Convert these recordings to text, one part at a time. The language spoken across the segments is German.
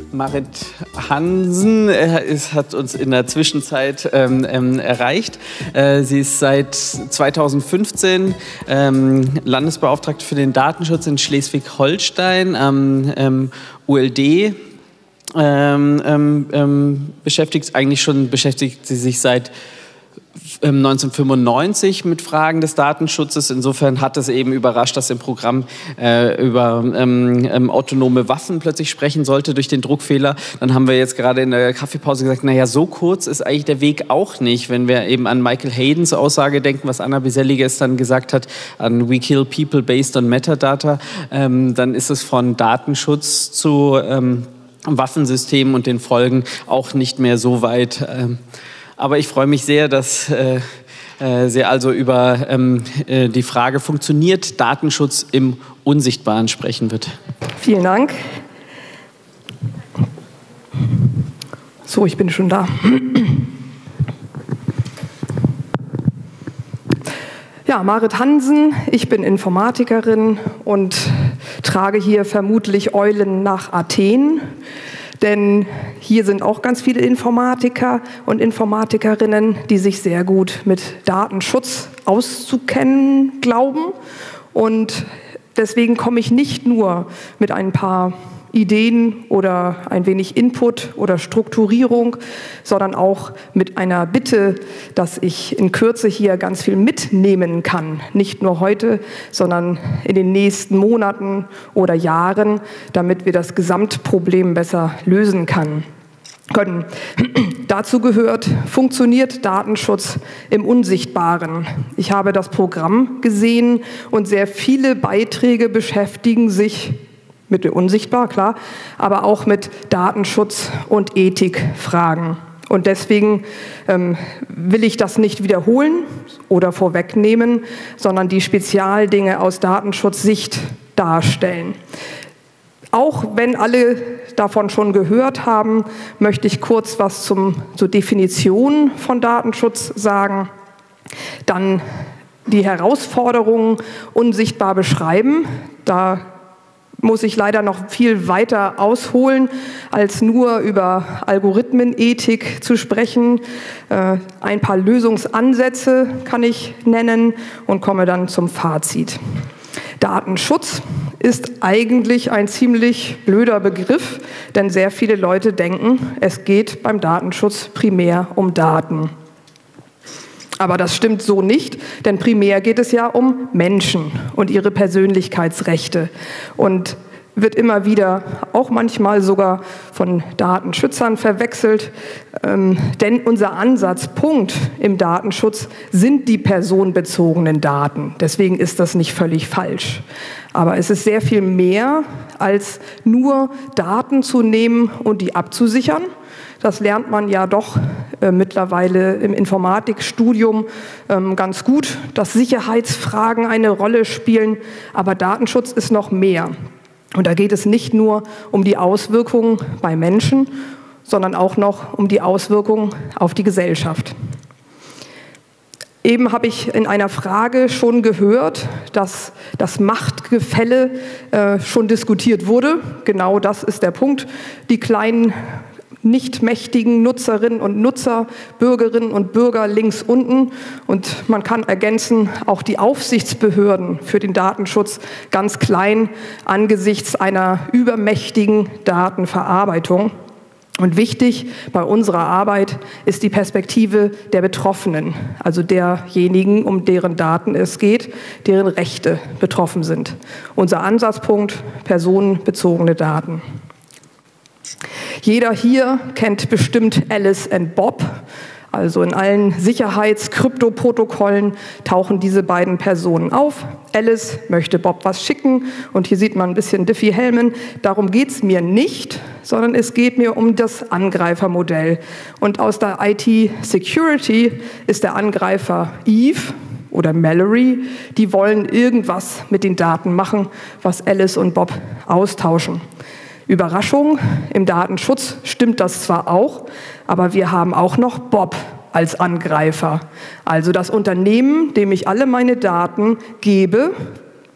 Marit Hansen hat uns in der Zwischenzeit erreicht. Sie ist seit 2015 Landesbeauftragte für den Datenschutz in Schleswig-Holstein am ULD. Beschäftigt sie sich seit 1995 mit Fragen des Datenschutzes. Insofern hat es eben überrascht, dass im Programm über autonome Waffen plötzlich sprechen sollte durch den Druckfehler. Dann haben wir jetzt gerade in der Kaffeepause gesagt, naja, so kurz ist eigentlich der Weg auch nicht. Wenn wir eben an Michael Haydens Aussage denken, was Anna Biselli gestern gesagt hat, an We kill people based on metadata, dann ist es von Datenschutz zu Waffensystemen und den Folgen auch nicht mehr so weit. Aber ich freue mich sehr, dass sie also über die Frage, funktioniert Datenschutz im Unsichtbaren, sprechen wird. Vielen Dank. So, ich bin schon da. Ja, Marit Hansen, ich bin Informatikerin und trage hier vermutlich Eulen nach Athen. Denn hier sind auch ganz viele Informatiker und Informatikerinnen, die sich sehr gut mit Datenschutz auszukennen glauben. Und deswegen komme ich nicht nur mit ein paar Ideen oder ein wenig Input oder Strukturierung, sondern auch mit einer Bitte, dass ich in Kürze hier ganz viel mitnehmen kann. Nicht nur heute, sondern in den nächsten Monaten oder Jahren, damit wir das Gesamtproblem besser lösen können. Dazu gehört, funktioniert Datenschutz im Unsichtbaren? Ich habe das Programm gesehen und sehr viele Beiträge beschäftigen sich mit dem Unsichtbar, klar, aber auch mit Datenschutz und Ethikfragen. Und deswegen will ich das nicht wiederholen oder vorwegnehmen, sondern die Spezialdinge aus Datenschutzsicht darstellen. Auch wenn alle davon schon gehört haben, möchte ich kurz was zur Definition von Datenschutz sagen. Dann die Herausforderungen unsichtbar beschreiben. Da muss ich leider noch viel weiter ausholen, als nur über Algorithmenethik zu sprechen. Ein paar Lösungsansätze kann ich nennen und komme dann zum Fazit. Datenschutz ist eigentlich ein ziemlich blöder Begriff, denn sehr viele Leute denken, es geht beim Datenschutz primär um Daten. Aber das stimmt so nicht, denn primär geht es ja um Menschen und ihre Persönlichkeitsrechte und wird immer wieder, auch manchmal sogar von Datenschützern verwechselt. Denn unser Ansatzpunkt im Datenschutz sind die personenbezogenen Daten. Deswegen ist das nicht völlig falsch. Aber es ist sehr viel mehr, als nur Daten zu nehmen und die abzusichern. Das lernt man ja doch mittlerweile im Informatikstudium ganz gut, dass Sicherheitsfragen eine Rolle spielen. Aber Datenschutz ist noch mehr. Und da geht es nicht nur um die Auswirkungen bei Menschen, sondern auch noch um die Auswirkungen auf die Gesellschaft. Eben habe ich in einer Frage schon gehört, dass das Machtgefälle schon diskutiert wurde. Genau das ist der Punkt. Die kleinen nicht mächtigen Nutzerinnen und Nutzer, Bürgerinnen und Bürger links unten. Und man kann ergänzen, auch die Aufsichtsbehörden für den Datenschutz ganz klein angesichts einer übermächtigen Datenverarbeitung. Und wichtig bei unserer Arbeit ist die Perspektive der Betroffenen, also derjenigen, um deren Daten es geht, deren Rechte betroffen sind. Unser Ansatzpunkt: personenbezogene Daten. Jeder hier kennt bestimmt Alice and Bob. Also in allen Sicherheits-Kryptoprotokollen tauchen diese beiden Personen auf. Alice möchte Bob was schicken und hier sieht man ein bisschen Diffie-Hellman. Darum geht es mir nicht, sondern es geht mir um das Angreifermodell. Und aus der IT-Security ist der Angreifer Eve oder Mallory. Die wollen irgendwas mit den Daten machen, was Alice und Bob austauschen. Überraschung, im Datenschutz stimmt das zwar auch, aber wir haben auch noch Bob als Angreifer. Also das Unternehmen, dem ich alle meine Daten gebe,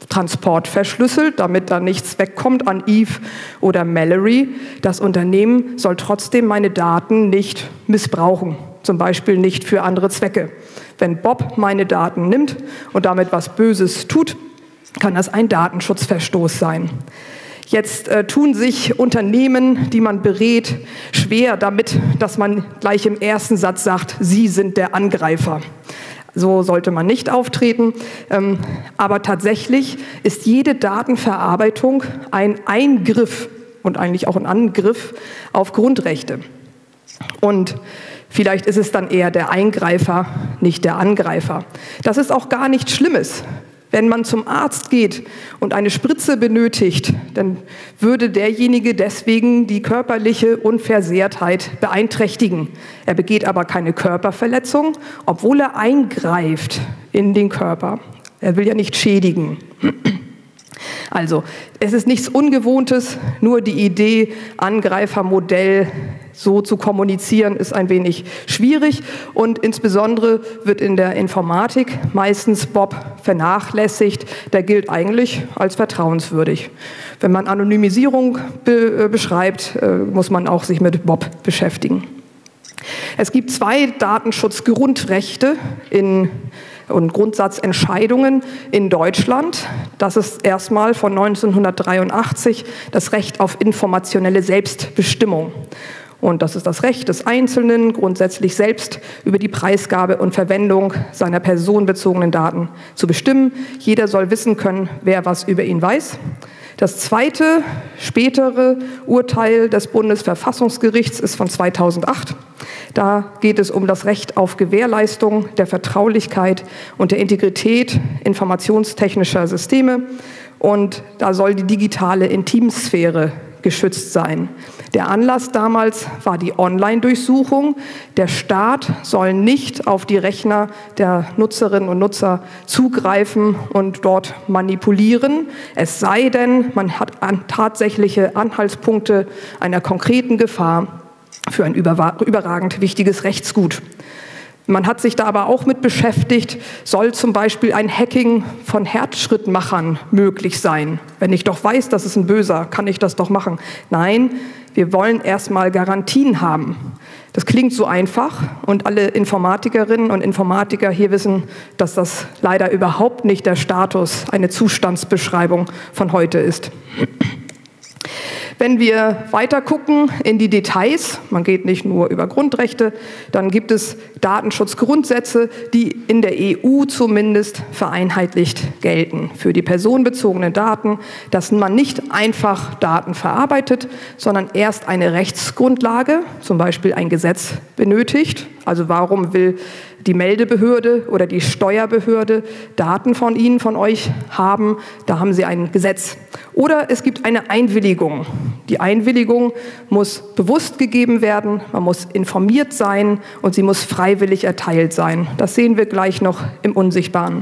Transport verschlüsselt, damit da nichts wegkommt an Eve oder Mallory. Das Unternehmen soll trotzdem meine Daten nicht missbrauchen, zum Beispiel nicht für andere Zwecke. Wenn Bob meine Daten nimmt und damit was Böses tut, kann das ein Datenschutzverstoß sein. Jetzt tun sich Unternehmen, die man berät, schwer damit, dass man gleich im ersten Satz sagt, Sie sind der Angreifer. So sollte man nicht auftreten. Aber tatsächlich ist jede Datenverarbeitung ein Eingriff und eigentlich auch ein Angriff auf Grundrechte. Und vielleicht ist es dann eher der Eingreifer, nicht der Angreifer. Das ist auch gar nichts Schlimmes. Wenn man zum Arzt geht und eine Spritze benötigt, dann würde derjenige deswegen die körperliche Unversehrtheit beeinträchtigen. Er begeht aber keine Körperverletzung, obwohl er eingreift in den Körper. Er will ja nicht schädigen. Also, es ist nichts Ungewohntes, nur die Idee, Angreifermodell so zu kommunizieren, ist ein wenig schwierig und insbesondere wird in der Informatik meistens Bob vernachlässigt. Der gilt eigentlich als vertrauenswürdig. Wenn man Anonymisierung beschreibt, muss man auch sich mit Bob beschäftigen. Es gibt 2 Datenschutzgrundrechte und Grundsatzentscheidungen in Deutschland. Das ist erstmal von 1983 das Recht auf informationelle Selbstbestimmung. Und das ist das Recht des Einzelnen, grundsätzlich selbst über die Preisgabe und Verwendung seiner personenbezogenen Daten zu bestimmen. Jeder soll wissen können, wer was über ihn weiß. Das zweite, spätere Urteil des Bundesverfassungsgerichts ist von 2008. Da geht es um das Recht auf Gewährleistung der Vertraulichkeit und der Integrität informationstechnischer Systeme. Und da soll die digitale Intimsphäre geschützt sein. Der Anlass damals war die Online-Durchsuchung. Der Staat soll nicht auf die Rechner der Nutzerinnen und Nutzer zugreifen und dort manipulieren. Es sei denn, man hat tatsächliche Anhaltspunkte einer konkreten Gefahr für ein überragend wichtiges Rechtsgut. Man hat sich da aber auch mit beschäftigt, soll zum Beispiel ein Hacking von Herzschrittmachern möglich sein? Wenn ich doch weiß, das ist ein Böser, kann ich das doch machen? Nein, wir wollen erstmal Garantien haben. Das klingt so einfach und alle Informatikerinnen und Informatiker hier wissen, dass das leider überhaupt nicht der Status, eine Zustandsbeschreibung von heute ist. Wenn wir weiter gucken in die Details, man geht nicht nur über Grundrechte, dann gibt es Datenschutzgrundsätze, die in der EU zumindest vereinheitlicht gelten. Für die personenbezogenen Daten, dass man nicht einfach Daten verarbeitet, sondern erst eine Rechtsgrundlage, zum Beispiel ein Gesetz, benötigt. Also warum will die Meldebehörde oder die Steuerbehörde Daten von Ihnen, von euch haben? Da haben Sie ein Gesetz. Oder es gibt eine Einwilligung. Die Einwilligung muss bewusst gegeben werden, man muss informiert sein und sie muss freiwillig erteilt sein. Das sehen wir gleich noch im Unsichtbaren.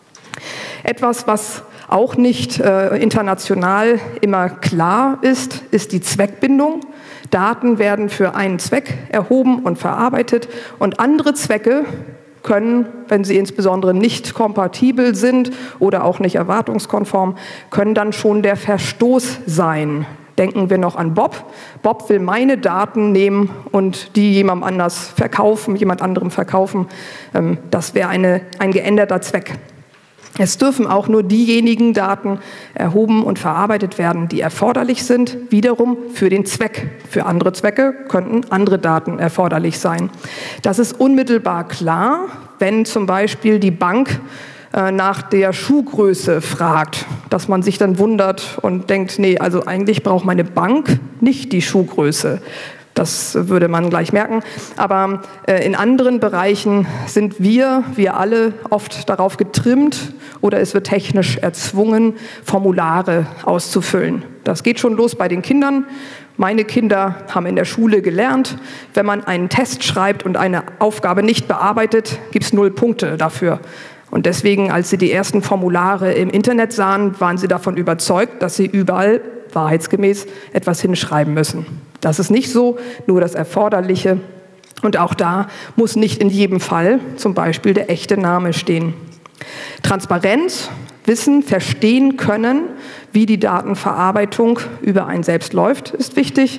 Etwas, was auch nicht international immer klar ist, ist die Zweckbindung. Daten werden für einen Zweck erhoben und verarbeitet und andere Zwecke können, wenn sie insbesondere nicht kompatibel sind oder auch nicht erwartungskonform, können dann schon der Verstoß sein. Denken wir noch an Bob. Bob will meine Daten nehmen und die jemand anderem verkaufen. Das wäre ein geänderter Zweck. Es dürfen auch nur diejenigen Daten erhoben und verarbeitet werden, die erforderlich sind, wiederum für den Zweck. Für andere Zwecke könnten andere Daten erforderlich sein. Das ist unmittelbar klar, wenn zum Beispiel die Bank nach der Schuhgröße fragt, dass man sich dann wundert und denkt, nee, also eigentlich braucht meine Bank nicht die Schuhgröße. Das würde man gleich merken. Aber in anderen Bereichen sind wir alle oft darauf getrimmt oder es wird technisch erzwungen, Formulare auszufüllen. Das geht schon los bei den Kindern. Meine Kinder haben in der Schule gelernt, wenn man einen Test schreibt und eine Aufgabe nicht bearbeitet, gibt es 0 Punkte dafür. Und deswegen, als sie die ersten Formulare im Internet sahen, waren sie davon überzeugt, dass sie überall wahrheitsgemäß etwas hinschreiben müssen. Das ist nicht so, nur das Erforderliche. Und auch da muss nicht in jedem Fall zum Beispiel der echte Name stehen. Transparenz wissen, verstehen können, wie die Datenverarbeitung über einen selbst läuft, ist wichtig.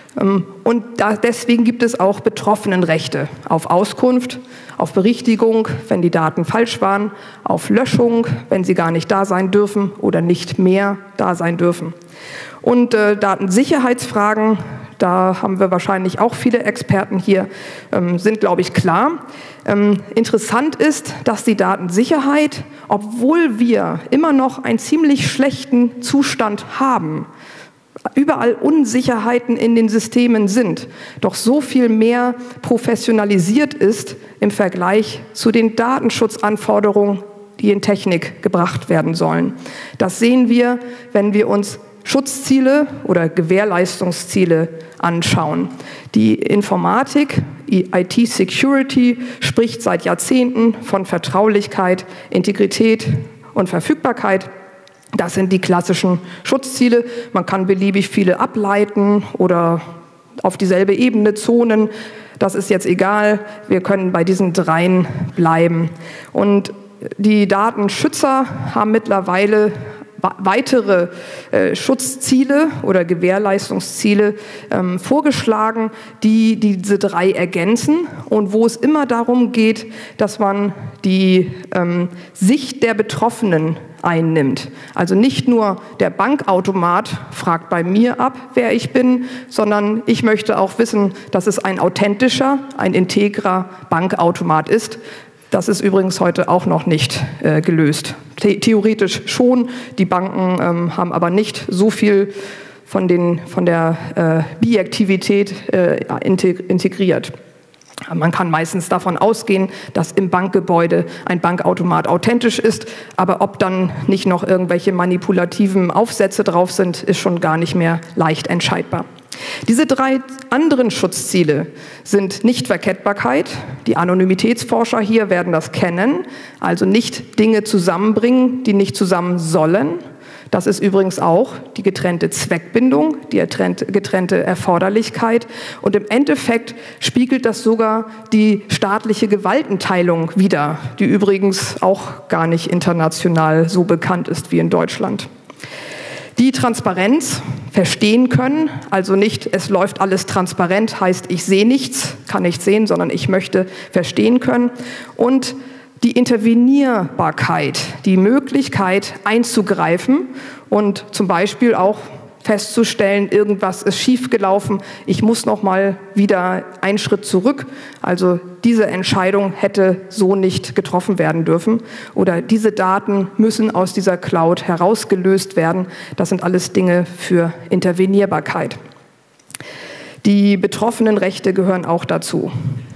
Und deswegen gibt es auch Betroffenenrechte auf Auskunft, auf Berichtigung, wenn die Daten falsch waren, auf Löschung, wenn sie gar nicht da sein dürfen oder nicht mehr da sein dürfen. Und Datensicherheitsfragen, da haben wir wahrscheinlich auch viele Experten hier, sind, glaube ich, klar. Interessant ist, dass die Datensicherheit, obwohl wir immer noch einen ziemlich schlechten Zustand haben, überall Unsicherheiten in den Systemen sind, doch so viel mehr professionalisiert ist im Vergleich zu den Datenschutzanforderungen, die in Technik gebracht werden sollen. Das sehen wir, wenn wir uns Schutzziele oder Gewährleistungsziele anschauen. Die Informatik, IT-Security, spricht seit Jahrzehnten von Vertraulichkeit, Integrität und Verfügbarkeit. Das sind die klassischen Schutzziele. Man kann beliebig viele ableiten oder auf dieselbe Ebene zonen. Das ist jetzt egal. Wir können bei diesen dreien bleiben. Und die Datenschützer haben mittlerweile weitere Schutzziele oder Gewährleistungsziele vorgeschlagen, die diese drei ergänzen und wo es immer darum geht, dass man die Sicht der Betroffenen einnimmt. Also nicht nur der Bankautomat fragt bei mir ab, wer ich bin, sondern ich möchte auch wissen, dass es ein authentischer, ein integrer Bankautomat ist. Das ist übrigens heute auch noch nicht gelöst. Theoretisch schon, die Banken haben aber nicht so viel von der Biaktivität integriert. Man kann meistens davon ausgehen, dass im Bankgebäude ein Bankautomat authentisch ist, aber ob dann nicht noch irgendwelche manipulativen Aufsätze drauf sind, ist schon gar nicht mehr leicht entscheidbar. Diese drei anderen Schutzziele sind Nichtverkettbarkeit. Die Anonymitätsforscher hier werden das kennen, also nicht Dinge zusammenbringen, die nicht zusammen sollen. Das ist übrigens auch die getrennte Zweckbindung, die getrennte Erforderlichkeit. Und im Endeffekt spiegelt das sogar die staatliche Gewaltenteilung wider, die übrigens auch gar nicht international so bekannt ist wie in Deutschland. Die Transparenz verstehen können, also nicht, es läuft alles transparent, heißt, ich sehe nichts, kann nichts sehen, sondern ich möchte verstehen können. Und die Intervenierbarkeit, die Möglichkeit einzugreifen und zum Beispiel auch festzustellen, irgendwas ist schiefgelaufen, ich muss noch mal wieder einen Schritt zurück. Also diese Entscheidung hätte so nicht getroffen werden dürfen oder diese Daten müssen aus dieser Cloud herausgelöst werden. Das sind alles Dinge für Intervenierbarkeit. Die Betroffenenrechte gehören auch dazu.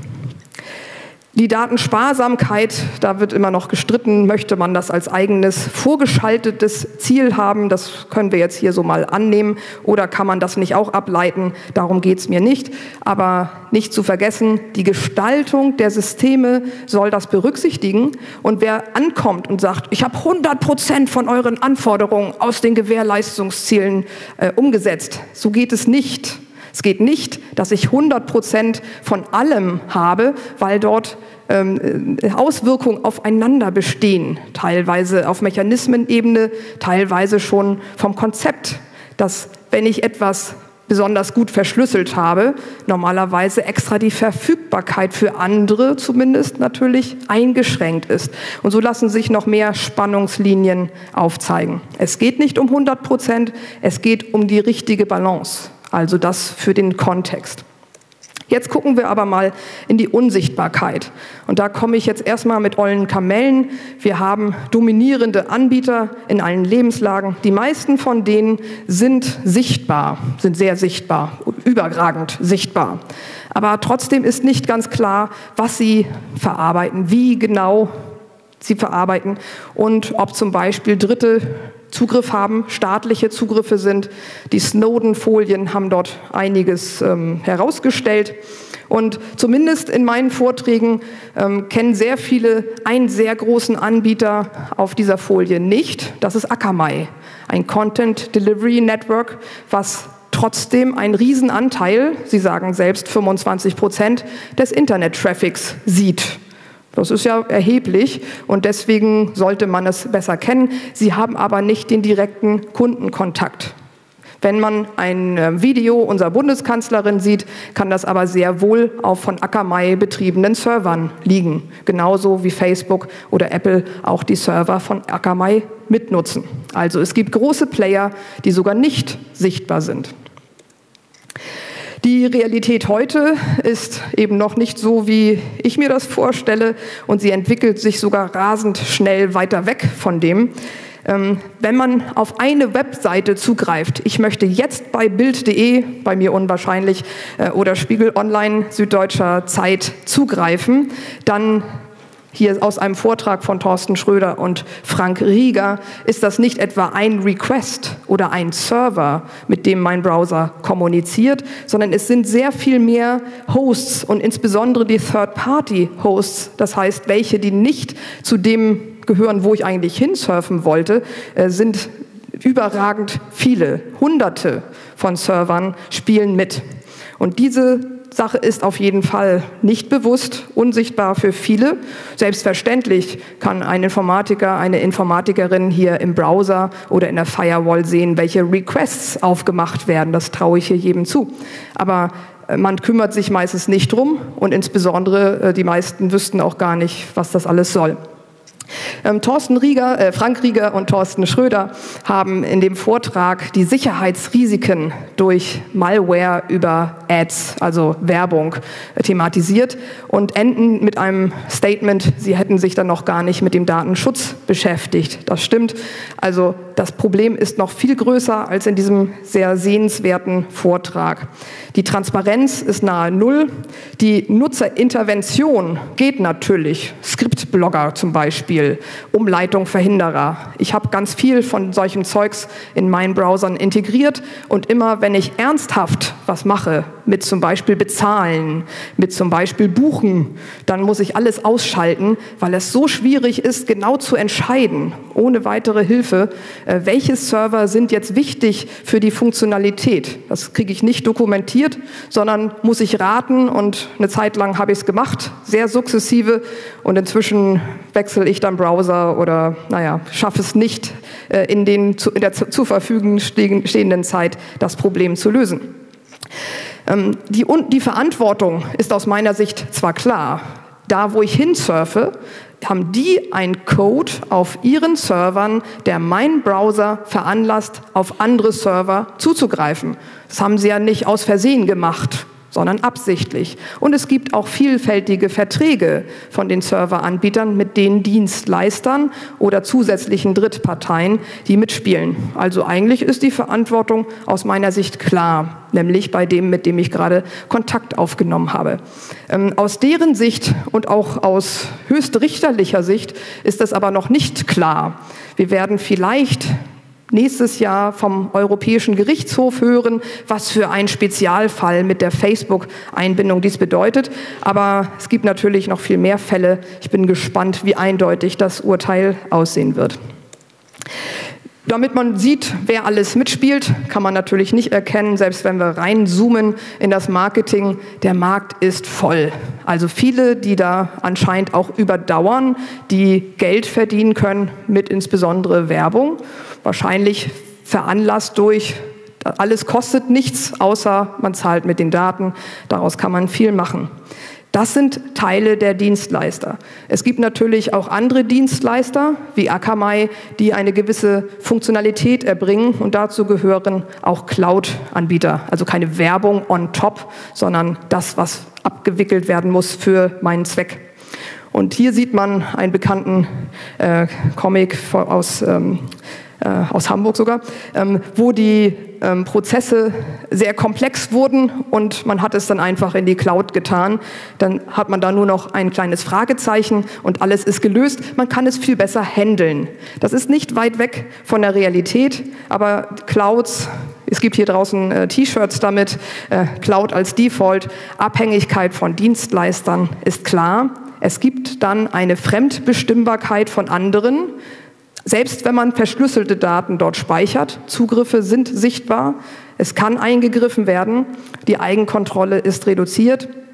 Die Datensparsamkeit, da wird immer noch gestritten, möchte man das als eigenes vorgeschaltetes Ziel haben, das können wir jetzt hier so mal annehmen, oder kann man das nicht auch ableiten, darum geht es mir nicht. Aber nicht zu vergessen, die Gestaltung der Systeme soll das berücksichtigen und wer ankommt und sagt, ich habe 100% von euren Anforderungen aus den Gewährleistungszielen umgesetzt, so geht es nicht. Es geht nicht, dass ich 100% von allem habe, weil dort Auswirkungen aufeinander bestehen, teilweise auf Mechanismenebene, teilweise schon vom Konzept, dass wenn ich etwas besonders gut verschlüsselt habe, normalerweise extra die Verfügbarkeit für andere zumindest natürlich eingeschränkt ist. Und so lassen sich noch mehr Spannungslinien aufzeigen. Es geht nicht um 100%, es geht um die richtige Balance. Also das für den Kontext. Jetzt gucken wir aber mal in die Unsichtbarkeit. Und da komme ich jetzt erstmal mit ollen Kamellen. Wir haben dominierende Anbieter in allen Lebenslagen. Die meisten von denen sind sichtbar, sind sehr sichtbar, überragend sichtbar. Aber trotzdem ist nicht ganz klar, was sie verarbeiten, wie genau sie verarbeiten und ob zum Beispiel Dritte Zugriff haben, staatliche Zugriffe sind. Die Snowden-Folien haben dort einiges herausgestellt. Und zumindest in meinen Vorträgen kennen sehr viele einen sehr großen Anbieter auf dieser Folie nicht. Das ist Akamai, ein Content Delivery Network, was trotzdem einen Riesenanteil, sie sagen selbst 25%, des Internet-Traffics sieht. Das ist ja erheblich und deswegen sollte man es besser kennen. Sie haben aber nicht den direkten Kundenkontakt. Wenn man ein Video unserer Bundeskanzlerin sieht, kann das aber sehr wohl auf von Akamai betriebenen Servern liegen. Genauso wie Facebook oder Apple auch die Server von Akamai mitnutzen. Also es gibt große Player, die sogar nicht sichtbar sind. Die Realität heute ist eben noch nicht so, wie ich mir das vorstelle, und sie entwickelt sich sogar rasend schnell weiter weg von dem. Wenn man auf eine Webseite zugreift, ich möchte jetzt bei Bild.de, bei mir unwahrscheinlich, oder Spiegel Online, Süddeutscher Zeit zugreifen, dann hier aus einem Vortrag von Thorsten Schröder und Frank Rieger, ist das nicht etwa ein Request oder ein Server, mit dem mein Browser kommuniziert, sondern es sind sehr viel mehr Hosts und insbesondere die Third-Party-Hosts, das heißt welche, die nicht zu dem gehören, wo ich eigentlich hinsurfen wollte, sind überragend viele. Hunderte von Servern spielen mit. Und diese Sache ist auf jeden Fall nicht bewusst, unsichtbar für viele. Selbstverständlich kann ein Informatiker, eine Informatikerin hier im Browser oder in der Firewall sehen, welche Requests aufgemacht werden. Das traue ich hier jedem zu. Aber man kümmert sich meistens nicht drum und insbesondere die meisten wüssten auch gar nicht, was das alles soll. Frank Rieger und Thorsten Schröder haben in dem Vortrag die Sicherheitsrisiken durch Malware über Ads, also Werbung, thematisiert und enden mit einem Statement, sie hätten sich dann noch gar nicht mit dem Datenschutz beschäftigt. Das stimmt. Also das Problem ist noch viel größer als in diesem sehr sehenswerten Vortrag. Die Transparenz ist nahe Null. Die Nutzerintervention geht natürlich. Skriptblogger zum Beispiel, Umleitung-Verhinderer. Ich habe ganz viel von solchem Zeugs in meinen Browsern integriert und immer, wenn ich ernsthaft was mache, mit zum Beispiel Bezahlen, mit zum Beispiel Buchen, dann muss ich alles ausschalten, weil es so schwierig ist, genau zu entscheiden, ohne weitere Hilfe, welche Server sind jetzt wichtig für die Funktionalität. Das kriege ich nicht dokumentiert, sondern muss ich raten und eine Zeit lang habe ich es gemacht, sehr sukzessive und inzwischen wechsle ich dann Browser oder schaffe es nicht, in der zur Verfügung stehenden Zeit das Problem zu lösen. Die Verantwortung ist aus meiner Sicht zwar klar, da wo ich hinsurfe, haben die einen Code auf ihren Servern, der meinen Browser veranlasst, auf andere Server zuzugreifen. Das haben sie ja nicht aus Versehen gemacht, sondern absichtlich. Und es gibt auch vielfältige Verträge von den Serveranbietern mit den Dienstleistern oder zusätzlichen Drittparteien, die mitspielen. Also eigentlich ist die Verantwortung aus meiner Sicht klar, nämlich bei dem, mit dem ich gerade Kontakt aufgenommen habe. Aus deren Sicht und auch aus höchstrichterlicher Sicht ist das aber noch nicht klar. Wir werden vielleicht nächstes Jahr vom Europäischen Gerichtshof hören, was für ein Spezialfall mit der Facebook-Einbindung dies bedeutet. Aber es gibt natürlich noch viel mehr Fälle. Ich bin gespannt, wie eindeutig das Urteil aussehen wird. Damit man sieht, wer alles mitspielt, kann man natürlich nicht erkennen, selbst wenn wir reinzoomen in das Marketing, der Markt ist voll. Also viele, die da anscheinend auch überdauern, die Geld verdienen können mit insbesondere Werbung. Wahrscheinlich veranlasst durch, alles kostet nichts, außer man zahlt mit den Daten. Daraus kann man viel machen. Das sind Teile der Dienstleister. Es gibt natürlich auch andere Dienstleister, wie Akamai, die eine gewisse Funktionalität erbringen. Und dazu gehören auch Cloud-Anbieter. Also keine Werbung on top, sondern das, was abgewickelt werden muss für meinen Zweck. Und hier sieht man einen bekannten Comic aus Hamburg sogar, wo die Prozesse sehr komplex wurden und man hat es dann einfach in die Cloud getan. Dann hat man da nur noch ein kleines Fragezeichen und alles ist gelöst. Man kann es viel besser handeln. Das ist nicht weit weg von der Realität, aber Clouds, es gibt hier draußen T-Shirts damit, Cloud als Default, Abhängigkeit von Dienstleistern ist klar. Es gibt dann eine Fremdbestimmbarkeit von anderen, selbst wenn man verschlüsselte Daten dort speichert. Zugriffe sind sichtbar, es kann eingegriffen werden, die Eigenkontrolle ist reduziert.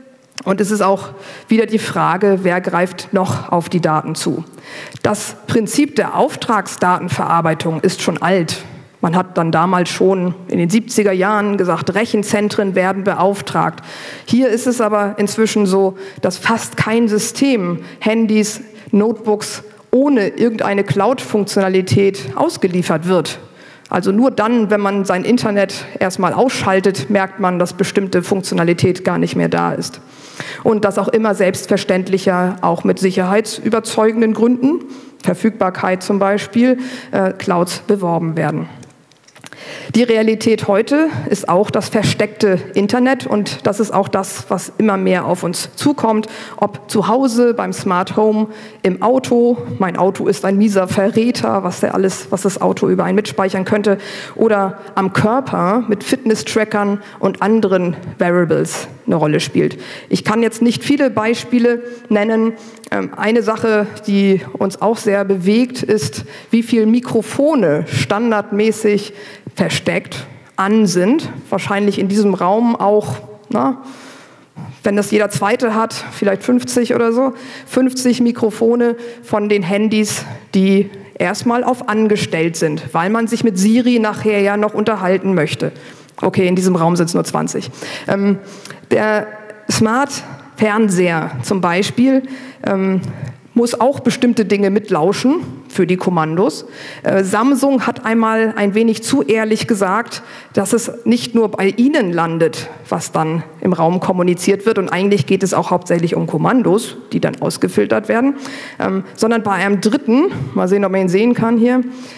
Und es ist auch wieder die Frage, wer greift noch auf die Daten zu. Das Prinzip der Auftragsdatenverarbeitung ist schon alt. Man hat dann damals schon in den 70er Jahren gesagt, Rechenzentren werden beauftragt. Hier ist es aber inzwischen so, dass fast kein System, Handys, Notebooks ohne irgendeine Cloud-Funktionalität ausgeliefert wird. Also nur dann, wenn man sein Internet erstmal ausschaltet, merkt man, dass bestimmte Funktionalität gar nicht mehr da ist. Und dass auch immer selbstverständlicher, auch mit sicherheitsüberzeugenden Gründen, Verfügbarkeit zum Beispiel, Clouds beworben werden. Die Realität heute ist auch das versteckte Internet und das ist auch das, was immer mehr auf uns zukommt, ob zu Hause, beim Smart Home, im Auto, mein Auto ist ein mieser Verräter, was das Auto über einen mitspeichern könnte, oder am Körper mit Fitness-Trackern und anderen Wearables eine Rolle spielt. Ich kann jetzt nicht viele Beispiele nennen. Eine Sache, die uns auch sehr bewegt, ist, wie viele Mikrofone standardmäßig versteckt an sind. Wahrscheinlich in diesem Raum auch, wenn das jeder Zweite hat, vielleicht 50 oder so. 50 Mikrofone von den Handys, die erstmal auf angestellt sind, weil man sich mit Siri nachher ja noch unterhalten möchte. Okay, in diesem Raum sind es nur 20. Der Smart-Fernseher zum Beispiel muss auch bestimmte Dinge mitlauschen für die Kommandos. Samsung hat einmal ein wenig zu ehrlich gesagt, dass es nicht nur bei ihnen landet, was dann im Raum kommuniziert wird, und eigentlich geht es auch hauptsächlich um Kommandos, die dann ausgefiltert werden, sondern bei einem Dritten, mal sehen, ob man ihn sehen kann hier,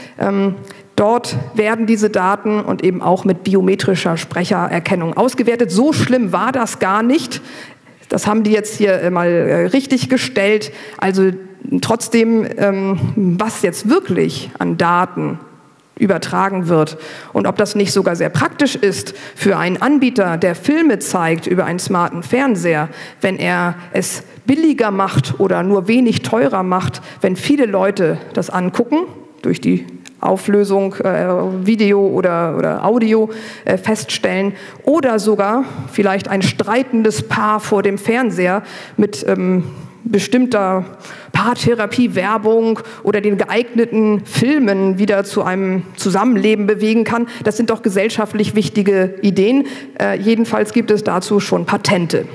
dort werden diese Daten und eben auch mit biometrischer Sprechererkennung ausgewertet. So schlimm war das gar nicht. Das haben die jetzt hier mal richtig gestellt. Also trotzdem, was jetzt wirklich an Daten übertragen wird und ob das nicht sogar sehr praktisch ist für einen Anbieter, der Filme zeigt über einen smarten Fernseher, wenn er es billiger macht oder nur wenig teurer macht, wenn viele Leute das angucken, durch die Auflösung, Video oder Audio feststellen, oder sogar vielleicht ein streitendes Paar vor dem Fernseher mit bestimmter Paartherapie-Werbung oder den geeigneten Filmen wieder zu einem Zusammenleben bewegen kann. Das sind doch gesellschaftlich wichtige Ideen. Jedenfalls gibt es dazu schon Patente.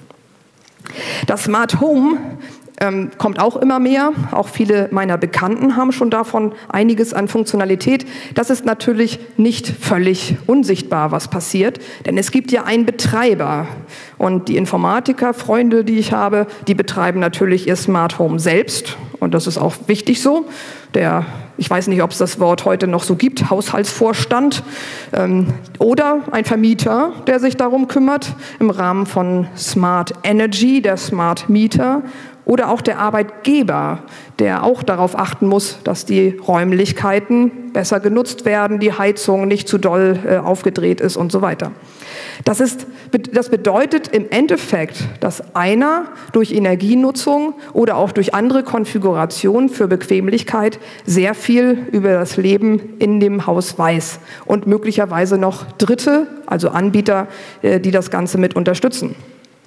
Das Smart Home kommt auch immer mehr. Auch viele meiner Bekannten haben schon davon einiges an Funktionalität. Das ist natürlich nicht völlig unsichtbar, was passiert, denn es gibt ja einen Betreiber. Und die Informatiker-Freunde, die ich habe, die betreiben natürlich ihr Smart Home selbst. Und das ist auch wichtig so. Ich weiß nicht, ob es das Wort heute noch so gibt, Haushaltsvorstand oder ein Vermieter, der sich darum kümmert, im Rahmen von Smart Energy, der Smart Meter, oder auch der Arbeitgeber, der auch darauf achten muss, dass die Räumlichkeiten besser genutzt werden, die Heizung nicht zu doll aufgedreht ist und so weiter. Das bedeutet im Endeffekt, dass einer durch Energienutzung oder auch durch andere Konfigurationen für Bequemlichkeit sehr viel über das Leben in dem Haus weiß und möglicherweise noch Dritte, also Anbieter, die das Ganze mit unterstützen.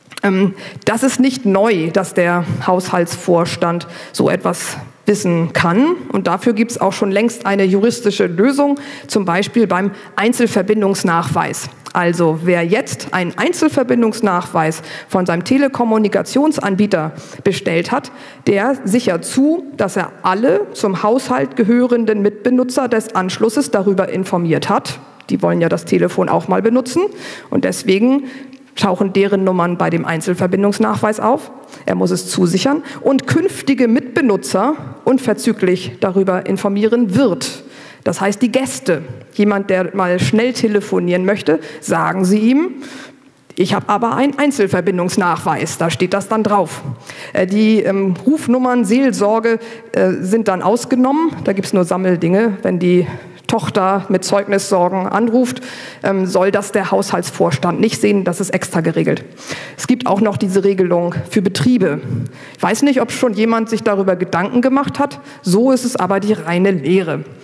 Das ist nicht neu, dass der Haushaltsvorstand so etwas wissen kann. Und dafür gibt es auch schon längst eine juristische Lösung, zum Beispiel beim Einzelverbindungsnachweis. Also wer jetzt einen Einzelverbindungsnachweis von seinem Telekommunikationsanbieter bestellt hat, der sichert zu, dass er alle zum Haushalt gehörenden Mitbenutzer des Anschlusses darüber informiert hat. Die wollen ja das Telefon auch mal benutzen und deswegen tauchen deren Nummern bei dem Einzelverbindungsnachweis auf. Er muss es zusichern und künftige Mitbenutzer unverzüglich darüber informieren wird. Das heißt, die Gäste, jemand, der mal schnell telefonieren möchte, sagen Sie ihm, ich habe aber einen Einzelverbindungsnachweis, da steht das dann drauf. Die Rufnummern, Seelsorge sind dann ausgenommen, da gibt es nur Sammeldinge, wenn die Tochter mit Zeugnissorgen anruft, soll das der Haushaltsvorstand nicht sehen, das ist extra geregelt. Es gibt auch noch diese Regelung für Betriebe. Ich weiß nicht, ob schon jemand sich darüber Gedanken gemacht hat, so ist es aber die reine Lehre.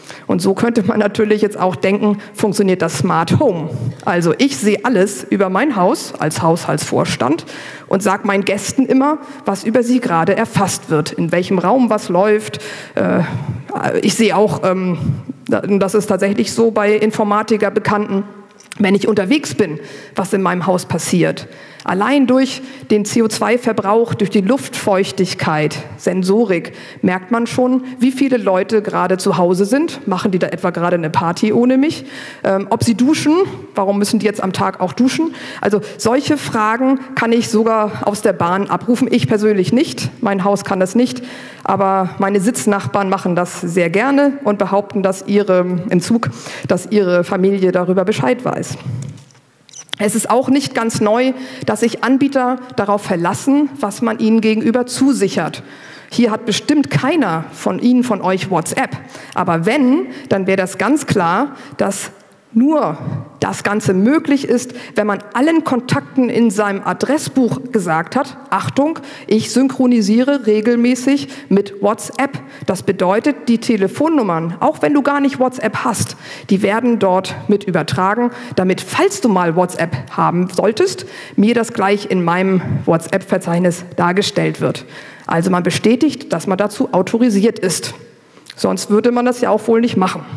Und so könnte man natürlich jetzt auch denken, funktioniert das Smart Home? Also ich sehe alles über mein Haus als Haushaltsvorstand und sage meinen Gästen immer, was über sie gerade erfasst wird, in welchem Raum was läuft. Ich sehe auch, das ist tatsächlich so bei Informatiker Bekannten, wenn ich unterwegs bin, was in meinem Haus passiert. Allein durch den CO2-Verbrauch, durch die Luftfeuchtigkeit, Sensorik, merkt man schon, wie viele Leute gerade zu Hause sind. Machen die da etwa gerade eine Party ohne mich? Ob sie duschen? Warum müssen die jetzt am Tag auch duschen? Also solche Fragen kann ich sogar aus der Bahn abrufen. Ich persönlich nicht, mein Haus kann das nicht, aber meine Sitznachbarn machen das sehr gerne und behaupten, dass im Zug, dass ihre Familie darüber Bescheid weiß. Es ist auch nicht ganz neu, dass sich Anbieter darauf verlassen, was man ihnen gegenüber zusichert. Hier hat bestimmt keiner von Ihnen, von euch WhatsApp. Aber wenn, dann wäre das ganz klar, dass nur das Ganze möglich ist, wenn man allen Kontakten in seinem Adressbuch gesagt hat, Achtung, ich synchronisiere regelmäßig mit WhatsApp. Das bedeutet, die Telefonnummern, auch wenn du gar nicht WhatsApp hast, die werden dort mit übertragen, damit, falls du mal WhatsApp haben solltest, mir das gleich in meinem WhatsApp-Verzeichnis dargestellt wird. Also man bestätigt, dass man dazu autorisiert ist. Sonst würde man das ja auch wohl nicht machen.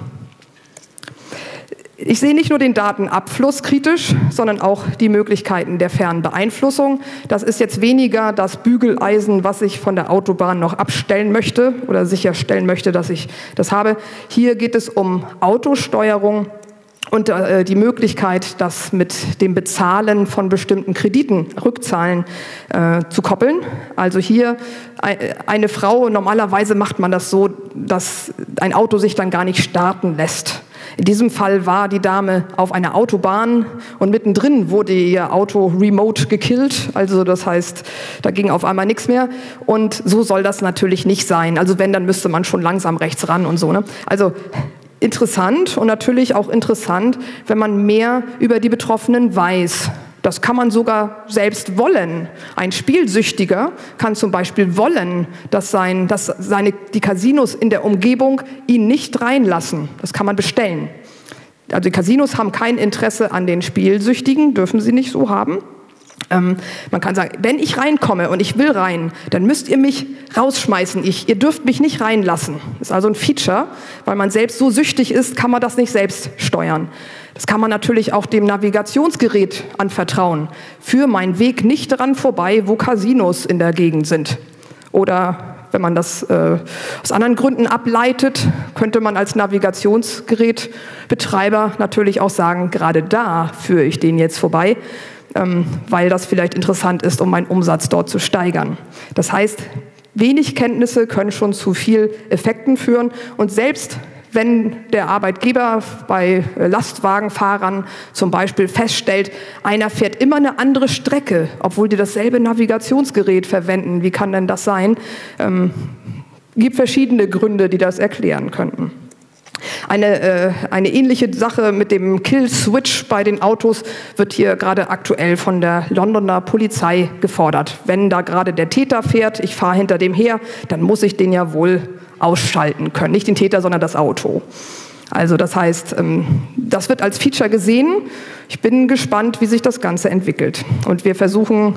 Ich sehe nicht nur den Datenabfluss kritisch, sondern auch die Möglichkeiten der Fernbeeinflussung. Das ist jetzt weniger das Bügeleisen, was ich von der Autobahn noch abstellen möchte oder sicherstellen möchte, dass ich das habe. Hier geht es um Autosteuerung und die Möglichkeit, das mit dem Bezahlen von bestimmten Krediten, Rückzahlen zu koppeln. Also hier eine Frau, normalerweise macht man das so, dass ein Auto sich dann gar nicht starten lässt. In diesem Fall war die Dame auf einer Autobahn und mittendrin wurde ihr Auto remote gekillt. Also das heißt, da ging auf einmal nichts mehr. Und so soll das natürlich nicht sein. Also wenn, dann müsste man schon langsam rechts ran und so, ne? Also interessant und natürlich auch interessant, wenn man mehr über die Betroffenen weiß. Das kann man sogar selbst wollen. Ein Spielsüchtiger kann zum Beispiel wollen, dass die Casinos in der Umgebung ihn nicht reinlassen. Das kann man bestellen. Also die Casinos haben kein Interesse an den Spielsüchtigen, dürfen sie nicht so haben. Man kann sagen, wenn ich reinkomme und ich will rein, dann müsst ihr mich rausschmeißen. Ihr dürft mich nicht reinlassen. Das ist also ein Feature, weil man selbst so süchtig ist, kann man das nicht selbst steuern. Das kann man natürlich auch dem Navigationsgerät anvertrauen. Führ meinen Weg nicht daran vorbei, wo Casinos in der Gegend sind. Oder wenn man das aus anderen Gründen ableitet, könnte man als Navigationsgerätbetreiber natürlich auch sagen, gerade da führe ich den jetzt vorbei, weil das vielleicht interessant ist, um meinen Umsatz dort zu steigern. Das heißt, wenig Kenntnisse können schon zu viel Effekten führen und selbst wenn der Arbeitgeber bei Lastwagenfahrern zum Beispiel feststellt, einer fährt immer eine andere Strecke, obwohl die dasselbe Navigationsgerät verwenden. Wie kann denn das sein? Gibt verschiedene Gründe, die das erklären könnten. Eine ähnliche Sache mit dem Kill-Switch bei den Autos wird hier gerade aktuell von der Londoner Polizei gefordert. Wenn da gerade der Täter fährt, ich fahre hinter dem her, dann muss ich den ja wohl ausschalten können. Nicht den Täter, sondern das Auto. Also das heißt, das wird als Feature gesehen. Ich bin gespannt, wie sich das Ganze entwickelt. Und wir versuchen,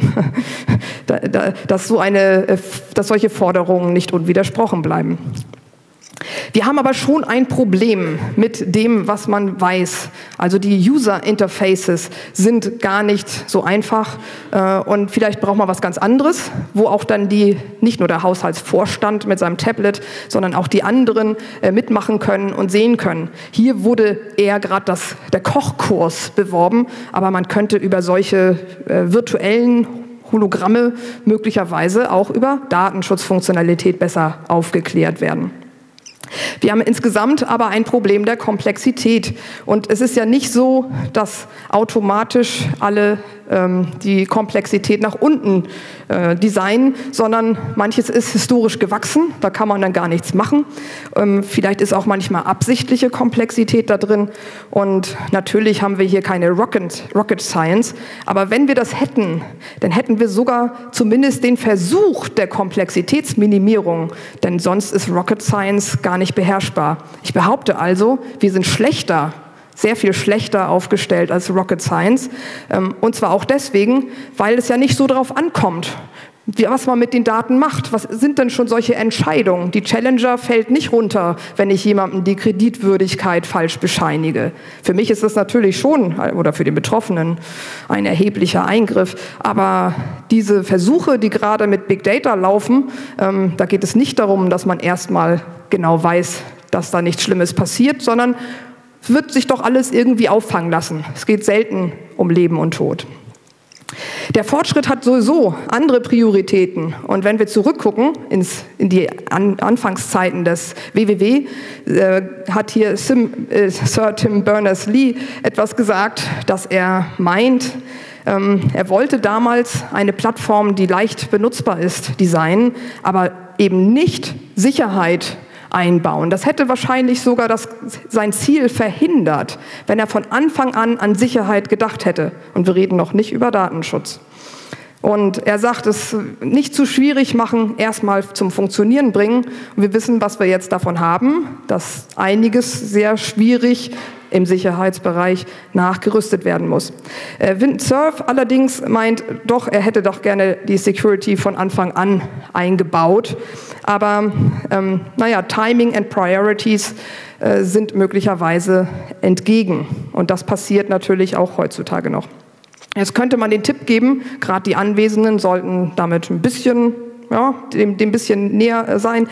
dass solche Forderungen nicht unwidersprochen bleiben. Wir haben aber schon ein Problem mit dem, was man weiß. Also die User-Interfaces sind gar nicht so einfach und vielleicht braucht man was ganz anderes, wo auch dann nicht nur der Haushaltsvorstand mit seinem Tablet, sondern auch die anderen mitmachen können und sehen können. Hier wurde eher gerade der Kochkurs beworben, aber man könnte über solche virtuellen Hologramme möglicherweise auch über Datenschutzfunktionalität besser aufgeklärt werden. Wir haben insgesamt aber ein Problem der Komplexität. Und es ist ja nicht so, dass automatisch alle die Komplexität nach unten designen, sondern manches ist historisch gewachsen, da kann man dann gar nichts machen. Vielleicht ist auch manchmal absichtliche Komplexität da drin und natürlich haben wir hier keine Rocket Science, aber wenn wir das hätten, dann hätten wir sogar zumindest den Versuch der Komplexitätsminimierung, denn sonst ist Rocket Science gar nicht beherrschbar. Ich behaupte also, wir sind schlechter, sehr viel schlechter aufgestellt als Rocket Science. Und zwar auch deswegen, weil es ja nicht so darauf ankommt, was man mit den Daten macht. Was sind denn schon solche Entscheidungen? Die Challenger fällt nicht runter, wenn ich jemandem die Kreditwürdigkeit falsch bescheinige. Für mich ist das natürlich schon, oder für den Betroffenen, ein erheblicher Eingriff. Aber diese Versuche, die gerade mit Big Data laufen, da geht es nicht darum, dass man erstmal genau weiß, dass da nichts Schlimmes passiert, sondern wird sich doch alles irgendwie auffangen lassen. Es geht selten um Leben und Tod. Der Fortschritt hat sowieso andere Prioritäten. Und wenn wir zurückgucken in die Anfangszeiten des WWW, hat hier Sir Tim Berners-Lee etwas gesagt, dass er meint, er wollte damals eine Plattform, die leicht benutzbar ist, designen, aber eben nicht Sicherheit einbauen. Das hätte wahrscheinlich sogar sein Ziel verhindert, wenn er von Anfang an Sicherheit gedacht hätte. Und wir reden noch nicht über Datenschutz. Und er sagt, es nicht zu schwierig machen, erstmal zum Funktionieren bringen. Und wir wissen, was wir jetzt davon haben, dass einiges sehr schwierig im Sicherheitsbereich nachgerüstet werden muss. Vint Cerf allerdings meint doch, er hätte doch gerne die Security von Anfang an eingebaut. Aber Timing and Priorities sind möglicherweise entgegen. Und das passiert natürlich auch heutzutage noch. Jetzt könnte man den Tipp geben, gerade die Anwesenden sollten damit ein bisschen, dem ein bisschen näher sein.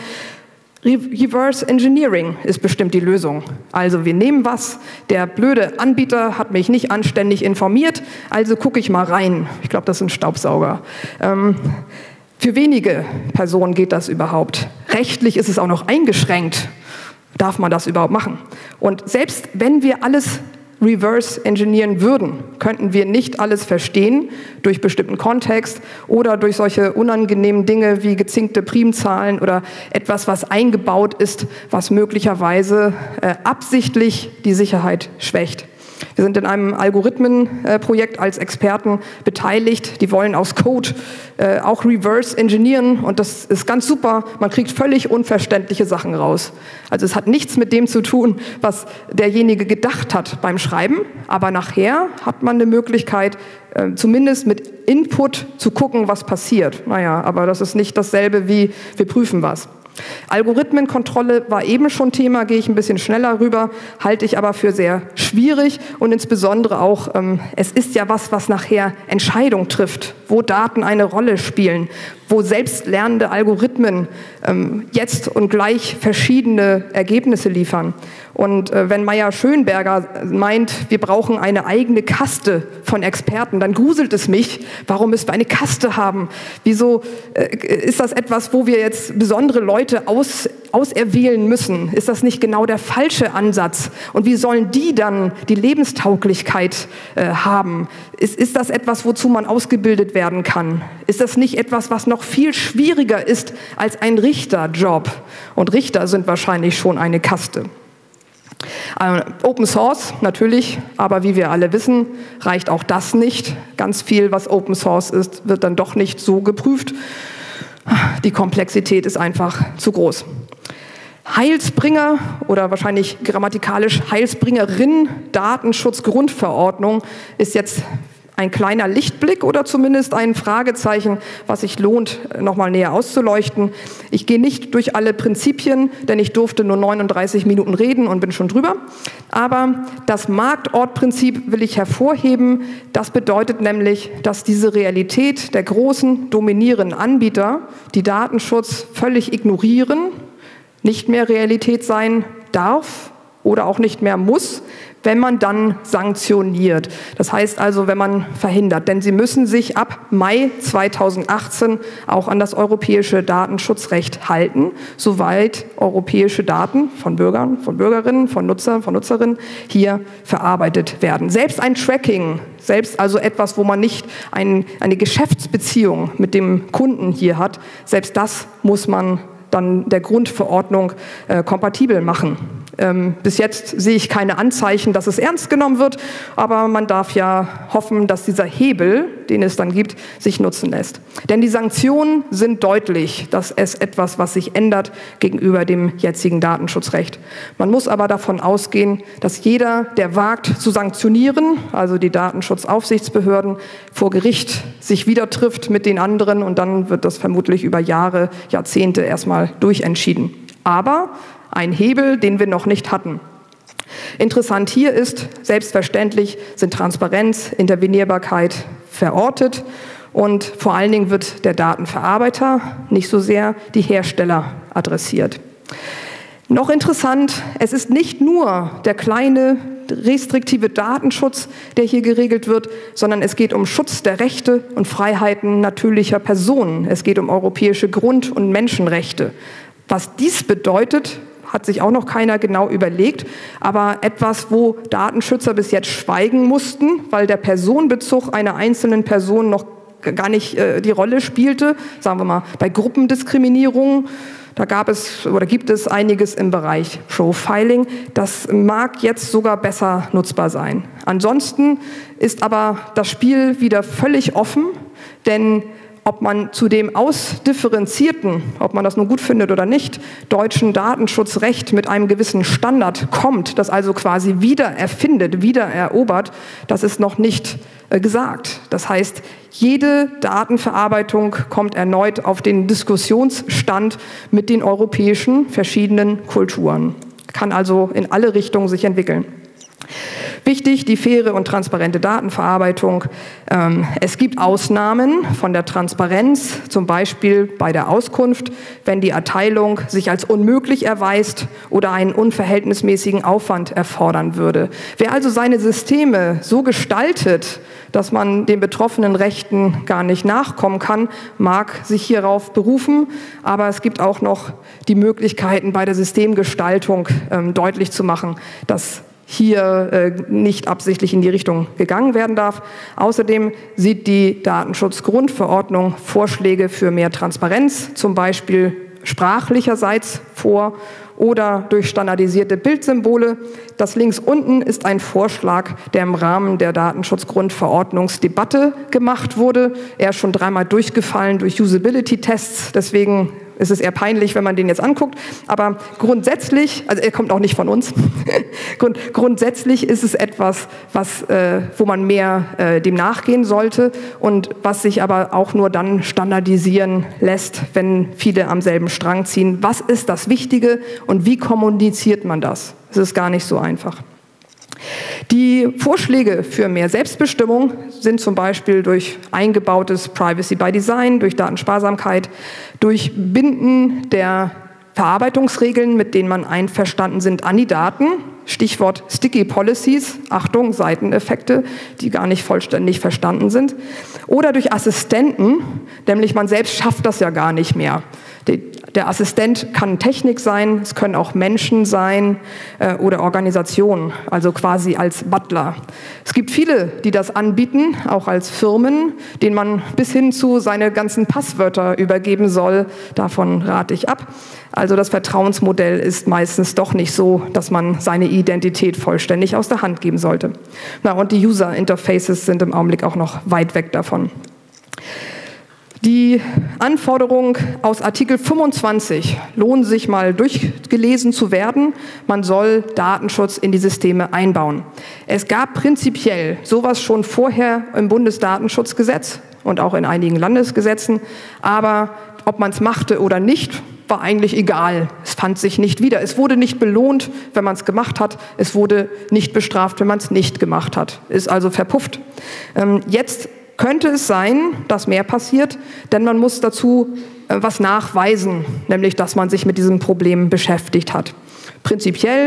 Reverse Engineering ist bestimmt die Lösung. Also wir nehmen was, der blöde Anbieter hat mich nicht anständig informiert, also gucke ich mal rein. Ich glaube, das ist ein Staubsauger. Für wenige Personen geht das überhaupt. Rechtlich ist es auch noch eingeschränkt. Darf man das überhaupt machen? Und selbst wenn wir alles reverse engineeren würden, könnten wir nicht alles verstehen durch bestimmten Kontext oder durch solche unangenehmen Dinge wie gezinkte Primzahlen oder etwas, was eingebaut ist, was möglicherweise absichtlich die Sicherheit schwächt. Wir sind in einem Algorithmenprojekt als Experten beteiligt. Die wollen aus Code auch reverse engineeren und das ist ganz super. Man kriegt völlig unverständliche Sachen raus. Also es hat nichts mit dem zu tun, was derjenige gedacht hat beim Schreiben, aber nachher hat man eine Möglichkeit, zumindest mit Input zu gucken, was passiert. Naja, aber das ist nicht dasselbe wie wir prüfen was. Algorithmenkontrolle war eben schon Thema, gehe ich ein bisschen schneller rüber, halte ich aber für sehr schwierig und insbesondere auch, es ist ja was nachher Entscheidung trifft, wo Daten eine Rolle spielen, wo selbstlernende Algorithmen jetzt und gleich verschiedene Ergebnisse liefern. Und wenn Meyer-Schönberger meint, wir brauchen eine eigene Kaste von Experten, dann gruselt es mich, warum müssen wir eine Kaste haben? Wieso ist das etwas, wo wir jetzt besondere Leute auserwählen müssen? Ist das nicht genau der falsche Ansatz? Und wie sollen die dann die Lebenstauglichkeit haben? Ist das etwas, wozu man ausgebildet werden kann? Ist das nicht etwas, was noch viel schwieriger ist als ein Richterjob? Und Richter sind wahrscheinlich schon eine Kaste. Open Source natürlich, aber wie wir alle wissen, reicht auch das nicht. Ganz viel, was Open Source ist, wird dann doch nicht so geprüft. Die Komplexität ist einfach zu groß. Heilsbringer oder wahrscheinlich grammatikalisch Heilsbringerin, Datenschutzgrundverordnung ist jetzt ein kleiner Lichtblick oder zumindest ein Fragezeichen, was sich lohnt, nochmal näher auszuleuchten. Ich gehe nicht durch alle Prinzipien, denn ich durfte nur 39 Minuten reden und bin schon drüber. Aber das Marktortprinzip will ich hervorheben. Das bedeutet nämlich, dass diese Realität der großen, dominierenden Anbieter, die Datenschutz völlig ignorieren, nicht mehr Realität sein darf oder auch nicht mehr muss, wenn man dann sanktioniert. Das heißt also, wenn man verhindert. Denn sie müssen sich ab Mai 2018 auch an das europäische Datenschutzrecht halten, soweit europäische Daten von Bürgern, von Bürgerinnen, von Nutzern, von Nutzerinnen hier verarbeitet werden. Selbst ein Tracking, selbst also etwas, wo man nicht eine Geschäftsbeziehung mit dem Kunden hier hat, selbst das muss man dann der Grundverordnung kompatibel machen. Bis jetzt sehe ich keine Anzeichen, dass es ernst genommen wird, aber man darf ja hoffen, dass dieser Hebel, den es dann gibt, sich nutzen lässt. Denn die Sanktionen sind deutlich, das ist etwas, was sich ändert gegenüber dem jetzigen Datenschutzrecht. Man muss aber davon ausgehen, dass jeder, der wagt zu sanktionieren, also die Datenschutzaufsichtsbehörden, vor Gericht sich wieder trifft mit den anderen und dann wird das vermutlich über Jahre, Jahrzehnte erstmal durchentschieden. Aber ein Hebel, den wir noch nicht hatten. Interessant hier ist, selbstverständlich sind Transparenz, Intervenierbarkeit verortet und vor allen Dingen wird der Datenverarbeiter, nicht so sehr die Hersteller adressiert. Noch interessant, es ist nicht nur der kleine restriktive Datenschutz, der hier geregelt wird, sondern es geht um Schutz der Rechte und Freiheiten natürlicher Personen. Es geht um europäische Grund- und Menschenrechte. Was dies bedeutet, hat sich auch noch keiner genau überlegt, aber etwas, wo Datenschützer bis jetzt schweigen mussten, weil der Personenbezug einer einzelnen Person noch gar nicht die Rolle spielte, sagen wir mal bei Gruppendiskriminierung. Da gab es oder gibt es einiges im Bereich Profiling. Das mag jetzt sogar besser nutzbar sein. Ansonsten ist aber das Spiel wieder völlig offen, denn ob man zu dem ausdifferenzierten, ob man das nun gut findet oder nicht, deutschen Datenschutzrecht mit einem gewissen Standard kommt, das also quasi wieder erfindet, wieder erobert, das ist noch nicht gesagt. Das heißt, jede Datenverarbeitung kommt erneut auf den Diskussionsstand mit den europäischen verschiedenen Kulturen. Kann also in alle Richtungen sich entwickeln. Wichtig, die faire und transparente Datenverarbeitung. Es gibt Ausnahmen von der Transparenz, zum Beispiel bei der Auskunft, wenn die Erteilung sich als unmöglich erweist oder einen unverhältnismäßigen Aufwand erfordern würde. Wer also seine Systeme so gestaltet, dass man den betroffenen Rechten gar nicht nachkommen kann, mag sich hierauf berufen, aber es gibt auch noch die Möglichkeiten bei der Systemgestaltung deutlich zu machen, dass hier nicht absichtlich in die Richtung gegangen werden darf. Außerdem sieht die Datenschutzgrundverordnung Vorschläge für mehr Transparenz, zum Beispiel sprachlicherseits vor oder durch standardisierte Bildsymbole. Das links unten ist ein Vorschlag, der im Rahmen der Datenschutzgrundverordnungsdebatte gemacht wurde. Er ist schon 3-mal durchgefallen durch Usability-Tests, deswegen ist es eher peinlich, wenn man den jetzt anguckt. Aber grundsätzlich, also er kommt auch nicht von uns, grundsätzlich ist es etwas, wo man mehr dem nachgehen sollte und was sich aber auch nur dann standardisieren lässt, wenn viele am selben Strang ziehen. Was ist das Wichtige und wie kommuniziert man das? Es ist gar nicht so einfach. Die Vorschläge für mehr Selbstbestimmung sind zum Beispiel durch eingebautes Privacy by Design, durch Datensparsamkeit, durch Binden der Verarbeitungsregeln, mit denen man einverstanden sind, an die Daten, Stichwort Sticky Policies, Achtung, Seiteneffekte, die gar nicht vollständig verstanden sind, oder durch Assistenten, nämlich man selbst schafft das ja gar nicht mehr. Der Assistent kann Technik sein, es können auch Menschen sein oder Organisationen, also quasi als Butler. Es gibt viele, die das anbieten, auch als Firmen, denen man bis hin zu seine ganzen Passwörter übergeben soll. Davon rate ich ab. Also das Vertrauensmodell ist meistens doch nicht so, dass man seine Identität vollständig aus der Hand geben sollte. Und die User Interfaces sind im Augenblick auch noch weit weg davon. Die Anforderung aus Artikel 25 lohnt sich mal durchgelesen zu werden. Man soll Datenschutz in die Systeme einbauen. Es gab prinzipiell sowas schon vorher im Bundesdatenschutzgesetz und auch in einigen Landesgesetzen, aber ob man es machte oder nicht, war eigentlich egal. Es fand sich nicht wieder. Es wurde nicht belohnt, wenn man es gemacht hat. Es wurde nicht bestraft, wenn man es nicht gemacht hat. Ist also verpufft. Jetzt könnte es sein, dass mehr passiert, denn man muss dazu was nachweisen, nämlich dass man sich mit diesem Problem beschäftigt hat. Prinzipiell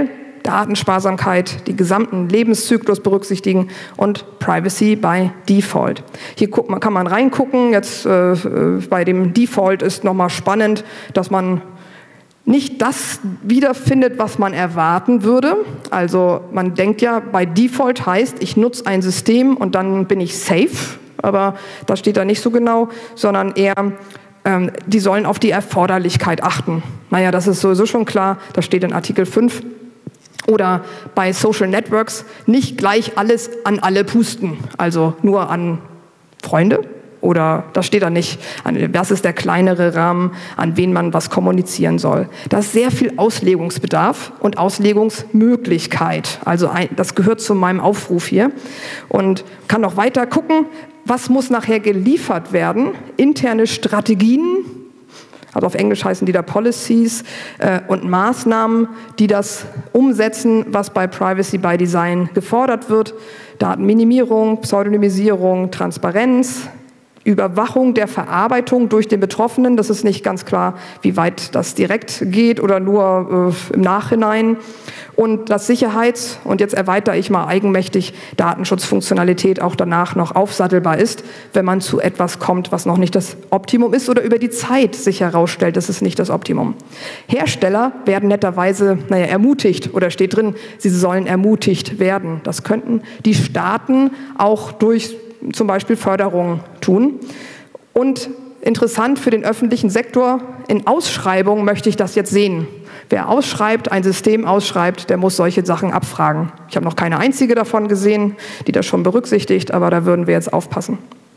Datensparsamkeit, den gesamten Lebenszyklus berücksichtigen und Privacy by Default. Hier kann man reingucken. Jetzt bei dem Default ist nochmal spannend, dass man nicht das wiederfindet, was man erwarten würde. Also man denkt ja, bei Default heißt, ich nutze ein System und dann bin ich safe. Aber das steht da nicht so genau, sondern eher, die sollen auf die Erforderlichkeit achten. Naja, das ist sowieso schon klar, das steht in Artikel 5. Oder bei Social Networks nicht gleich alles an alle pusten, also nur an Freunde. Oder das steht da nicht, was ist der kleinere Rahmen, an wen man was kommunizieren soll. Da ist sehr viel Auslegungsbedarf und Auslegungsmöglichkeit. Also das gehört zu meinem Aufruf hier. Und kann noch weiter gucken, was muss nachher geliefert werden. Interne Strategien, also auf Englisch heißen die da Policies, und Maßnahmen, die das umsetzen, was bei Privacy by Design gefordert wird. Datenminimierung, Pseudonymisierung, Transparenz, Überwachung der Verarbeitung durch den Betroffenen. Das ist nicht ganz klar, wie weit das direkt geht oder nur im Nachhinein. Und das Sicherheits-, und jetzt erweitere ich mal eigenmächtig, Datenschutzfunktionalität auch danach noch aufsattelbar ist, wenn man zu etwas kommt, was noch nicht das Optimum ist oder über die Zeit sich herausstellt, das ist nicht das Optimum. Hersteller werden netterweise ermutigt, oder steht drin, sie sollen ermutigt werden. Das könnten die Staaten auch durch zum Beispiel Förderung tun. Und interessant für den öffentlichen Sektor, in Ausschreibungen möchte ich das jetzt sehen. Wer ausschreibt, ein System ausschreibt, der muss solche Sachen abfragen. Ich habe noch keine einzige davon gesehen, die das schon berücksichtigt, aber da würden wir jetzt aufpassen.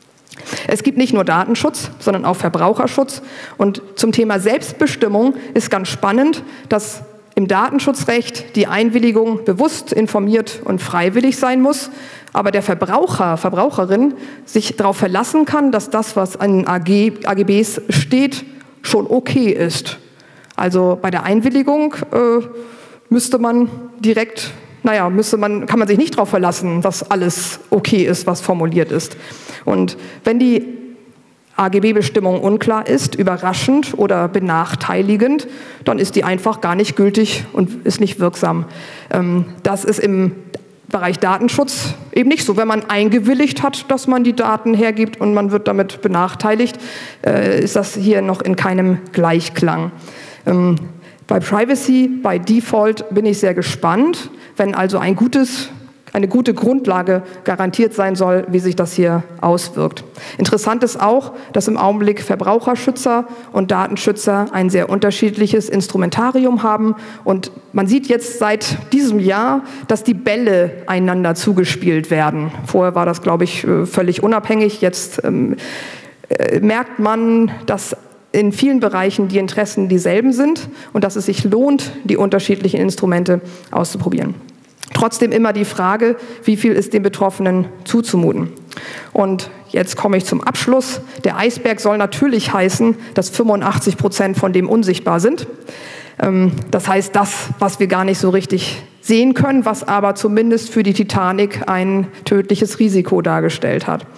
Es gibt nicht nur Datenschutz, sondern auch Verbraucherschutz. Und zum Thema Selbstbestimmung ist ganz spannend, dass im Datenschutzrecht die Einwilligung bewusst, informiert und freiwillig sein muss, aber der Verbraucher, Verbraucherin sich darauf verlassen kann, dass das, was in AGBs steht, schon okay ist. Also bei der Einwilligung kann man sich nicht darauf verlassen, dass alles okay ist, was formuliert ist. Und wenn die AGB-Bestimmung unklar ist, überraschend oder benachteiligend, dann ist die einfach gar nicht gültig und ist nicht wirksam. Das ist im Bereich Datenschutz eben nicht so. Wenn man eingewilligt hat, dass man die Daten hergibt und man wird damit benachteiligt, ist das hier noch in keinem Gleichklang. Bei Privacy by Default bin ich sehr gespannt, wenn also eine gute Grundlage garantiert sein soll, wie sich das hier auswirkt. Interessant ist auch, dass im Augenblick Verbraucherschützer und Datenschützer ein sehr unterschiedliches Instrumentarium haben. Und man sieht jetzt seit diesem Jahr, dass die Bälle einander zugespielt werden. Vorher war das, glaube ich, völlig unabhängig. Jetzt merkt man, dass in vielen Bereichen die Interessen dieselben sind und dass es sich lohnt, die unterschiedlichen Instrumente auszuprobieren. Trotzdem immer die Frage, wie viel ist den Betroffenen zuzumuten? Und jetzt komme ich zum Abschluss. Der Eisberg soll natürlich heißen, dass 85% von dem unsichtbar sind. Das heißt, das, was wir gar nicht so richtig sehen können, was aber zumindest für die Titanic ein tödliches Risiko dargestellt hat.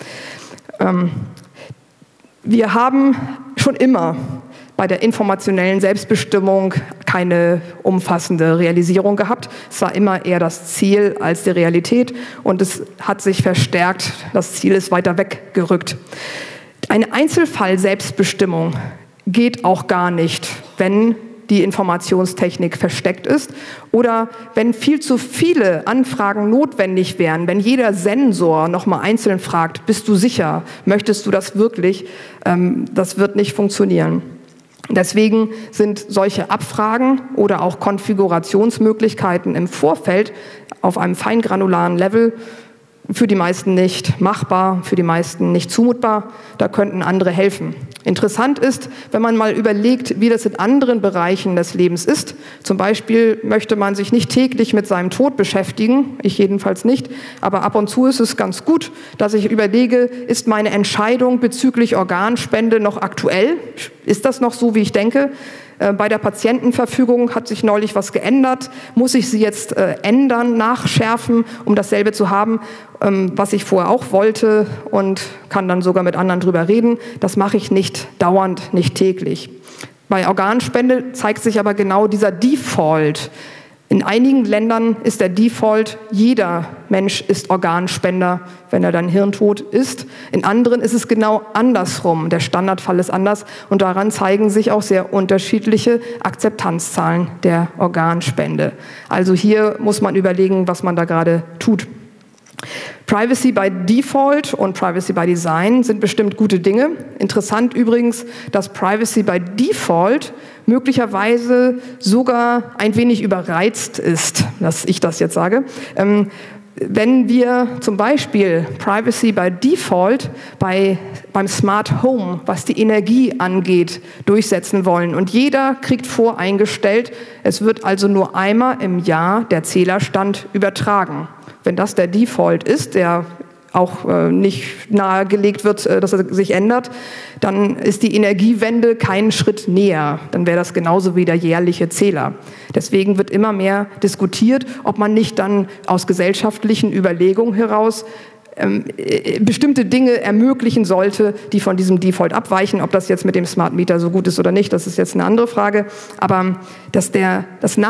Wir haben schon immer bei der informationellen Selbstbestimmung keine umfassende Realisierung gehabt. Es war immer eher das Ziel als die Realität und es hat sich verstärkt, das Ziel ist weiter weggerückt. Eine Einzelfall-Selbstbestimmung geht auch gar nicht, wenn die Informationstechnik versteckt ist oder wenn viel zu viele Anfragen notwendig wären, wenn jeder Sensor nochmal einzeln fragt, bist du sicher, möchtest du das wirklich, das wird nicht funktionieren. Deswegen sind solche Abfragen oder auch Konfigurationsmöglichkeiten im Vorfeld auf einem feingranularen Level für die meisten nicht machbar, für die meisten nicht zumutbar. Da könnten andere helfen. Interessant ist, wenn man mal überlegt, wie das in anderen Bereichen des Lebens ist. Zum Beispiel möchte man sich nicht täglich mit seinem Tod beschäftigen, ich jedenfalls nicht, aber ab und zu ist es ganz gut, dass ich überlege, ist meine Entscheidung bezüglich Organspende noch aktuell? Ist das noch so, wie ich denke? Bei der Patientenverfügung hat sich neulich was geändert. Muss ich sie jetzt ändern, nachschärfen, um dasselbe zu haben, was ich vorher auch wollte und kann dann sogar mit anderen drüber reden? Das mache ich nicht dauernd, nicht täglich. Bei Organspende zeigt sich aber genau dieser Default. In einigen Ländern ist der Default, jeder Mensch ist Organspender, wenn er dann hirntot ist. In anderen ist es genau andersrum. Der Standardfall ist anders und daran zeigen sich auch sehr unterschiedliche Akzeptanzzahlen der Organspende. Also hier muss man überlegen, was man da gerade tut. Privacy by Default und Privacy by Design sind bestimmt gute Dinge. Interessant übrigens, dass Privacy by Default möglicherweise sogar ein wenig überreizt ist, dass ich das jetzt sage. Wenn wir zum Beispiel Privacy by Default beim Smart Home, was die Energie angeht, durchsetzen wollen und jeder kriegt voreingestellt, es wird also nur einmal im Jahr der Zählerstand übertragen. Wenn das der Default ist, der auch nicht nahegelegt wird, dass er sich ändert, dann ist die Energiewende keinen Schritt näher. Dann wäre das genauso wie der jährliche Zähler. Deswegen wird immer mehr diskutiert, ob man nicht dann aus gesellschaftlichen Überlegungen heraus bestimmte Dinge ermöglichen sollte, die von diesem Default abweichen. Ob das jetzt mit dem Smart Meter so gut ist oder nicht, das ist jetzt eine andere Frage. Aber dass das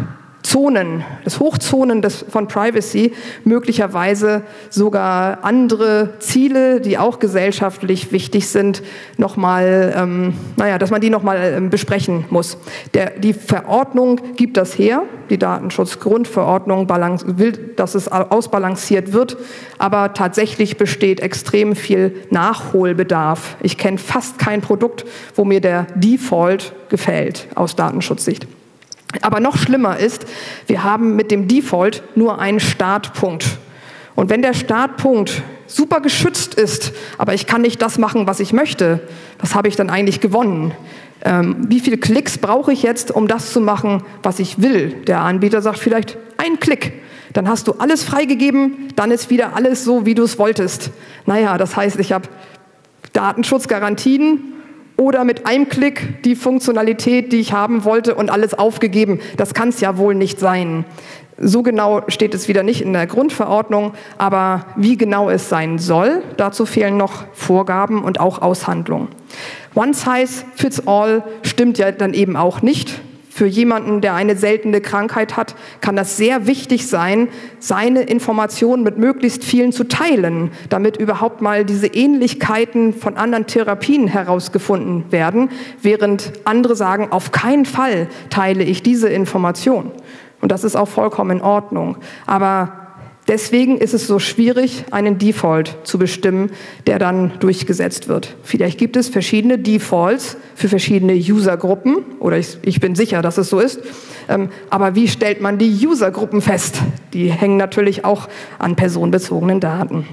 Hochzonen von Privacy möglicherweise sogar andere Ziele, die auch gesellschaftlich wichtig sind, dass man die nochmal besprechen muss. Die Verordnung gibt das her, die Datenschutzgrundverordnung will, dass es ausbalanciert wird, aber tatsächlich besteht extrem viel Nachholbedarf. Ich kenne fast kein Produkt, wo mir der Default gefällt aus Datenschutzsicht. Aber noch schlimmer ist, wir haben mit dem Default nur einen Startpunkt. Und wenn der Startpunkt super geschützt ist, aber ich kann nicht das machen, was ich möchte, was habe ich dann eigentlich gewonnen? Wie viele Klicks brauche ich jetzt, um das zu machen, was ich will? Der Anbieter sagt vielleicht, ein Klick. Dann hast du alles freigegeben, dann ist wieder alles so, wie du es wolltest. Naja, das heißt, ich habe Datenschutzgarantien, oder mit einem Klick die Funktionalität, die ich haben wollte und alles aufgegeben. Das kann es ja wohl nicht sein. So genau steht es wieder nicht in der Grundverordnung, aber wie genau es sein soll, dazu fehlen noch Vorgaben und auch Aushandlungen. One size fits all stimmt ja dann eben auch nicht. Für jemanden, der eine seltene Krankheit hat, kann das sehr wichtig sein, seine Informationen mit möglichst vielen zu teilen, damit überhaupt mal diese Ähnlichkeiten von anderen Therapien herausgefunden werden, während andere sagen, auf keinen Fall teile ich diese Information. Und das ist auch vollkommen in Ordnung. Aber deswegen ist es so schwierig, einen Default zu bestimmen, der dann durchgesetzt wird. Vielleicht gibt es verschiedene Defaults für verschiedene Usergruppen, oder ich bin sicher, dass es so ist. Aber wie stellt man die Usergruppen fest? Die hängen natürlich auch an personenbezogenen Daten.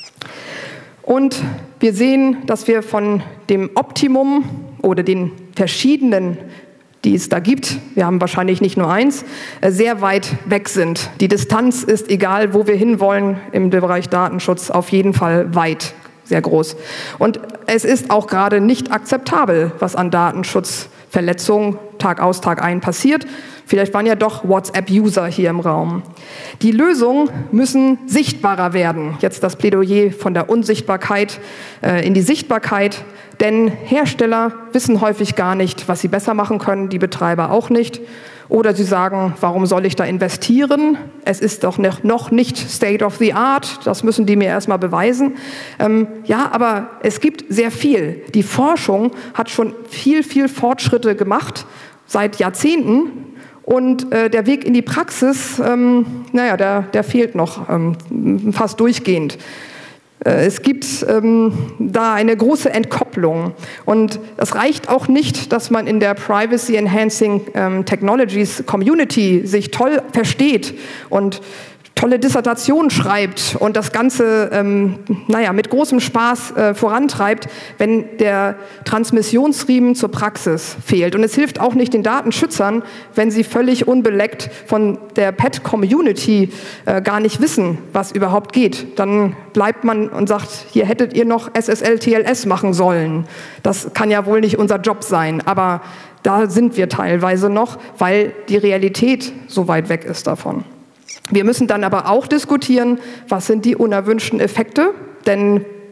Und wir sehen, dass wir von dem Optimum oder den verschiedenen, die es da gibt, wir haben wahrscheinlich nicht nur eins, sehr weit weg sind. Die Distanz ist, egal wo wir hinwollen im Bereich Datenschutz, auf jeden Fall weit, sehr groß. Und es ist auch gerade nicht akzeptabel, was an Datenschutzverletzungen Tag aus, Tag ein passiert. Vielleicht waren ja doch WhatsApp-User hier im Raum. Die Lösungen müssen sichtbarer werden. Jetzt das Plädoyer von der Unsichtbarkeit in die Sichtbarkeit. Denn Hersteller wissen häufig gar nicht, was sie besser machen können, die Betreiber auch nicht. Oder sie sagen, warum soll ich da investieren? Es ist doch noch nicht State of the Art, das müssen die mir erstmal beweisen. Ja, aber es gibt sehr viel. Die Forschung hat schon viel Fortschritte gemacht, seit Jahrzehnten. Und der Weg in die Praxis, der fehlt noch fast durchgehend. Es gibt da eine große Entkopplung und es reicht auch nicht, dass man in der Privacy Enhancing Technologies Community sich toll versteht und tolle Dissertationen schreibt und das Ganze mit großem Spaß vorantreibt, wenn der Transmissionsriemen zur Praxis fehlt. Und es hilft auch nicht den Datenschützern, wenn sie völlig unbeleckt von der Pet-Community gar nicht wissen, was überhaupt geht. Dann bleibt man und sagt, hier hättet ihr noch SSL, TLS machen sollen. Das kann ja wohl nicht unser Job sein, aber da sind wir teilweise noch, weil die Realität so weit weg ist davon. Wir müssen dann aber auch diskutieren, was sind die unerwünschten Effekte, denn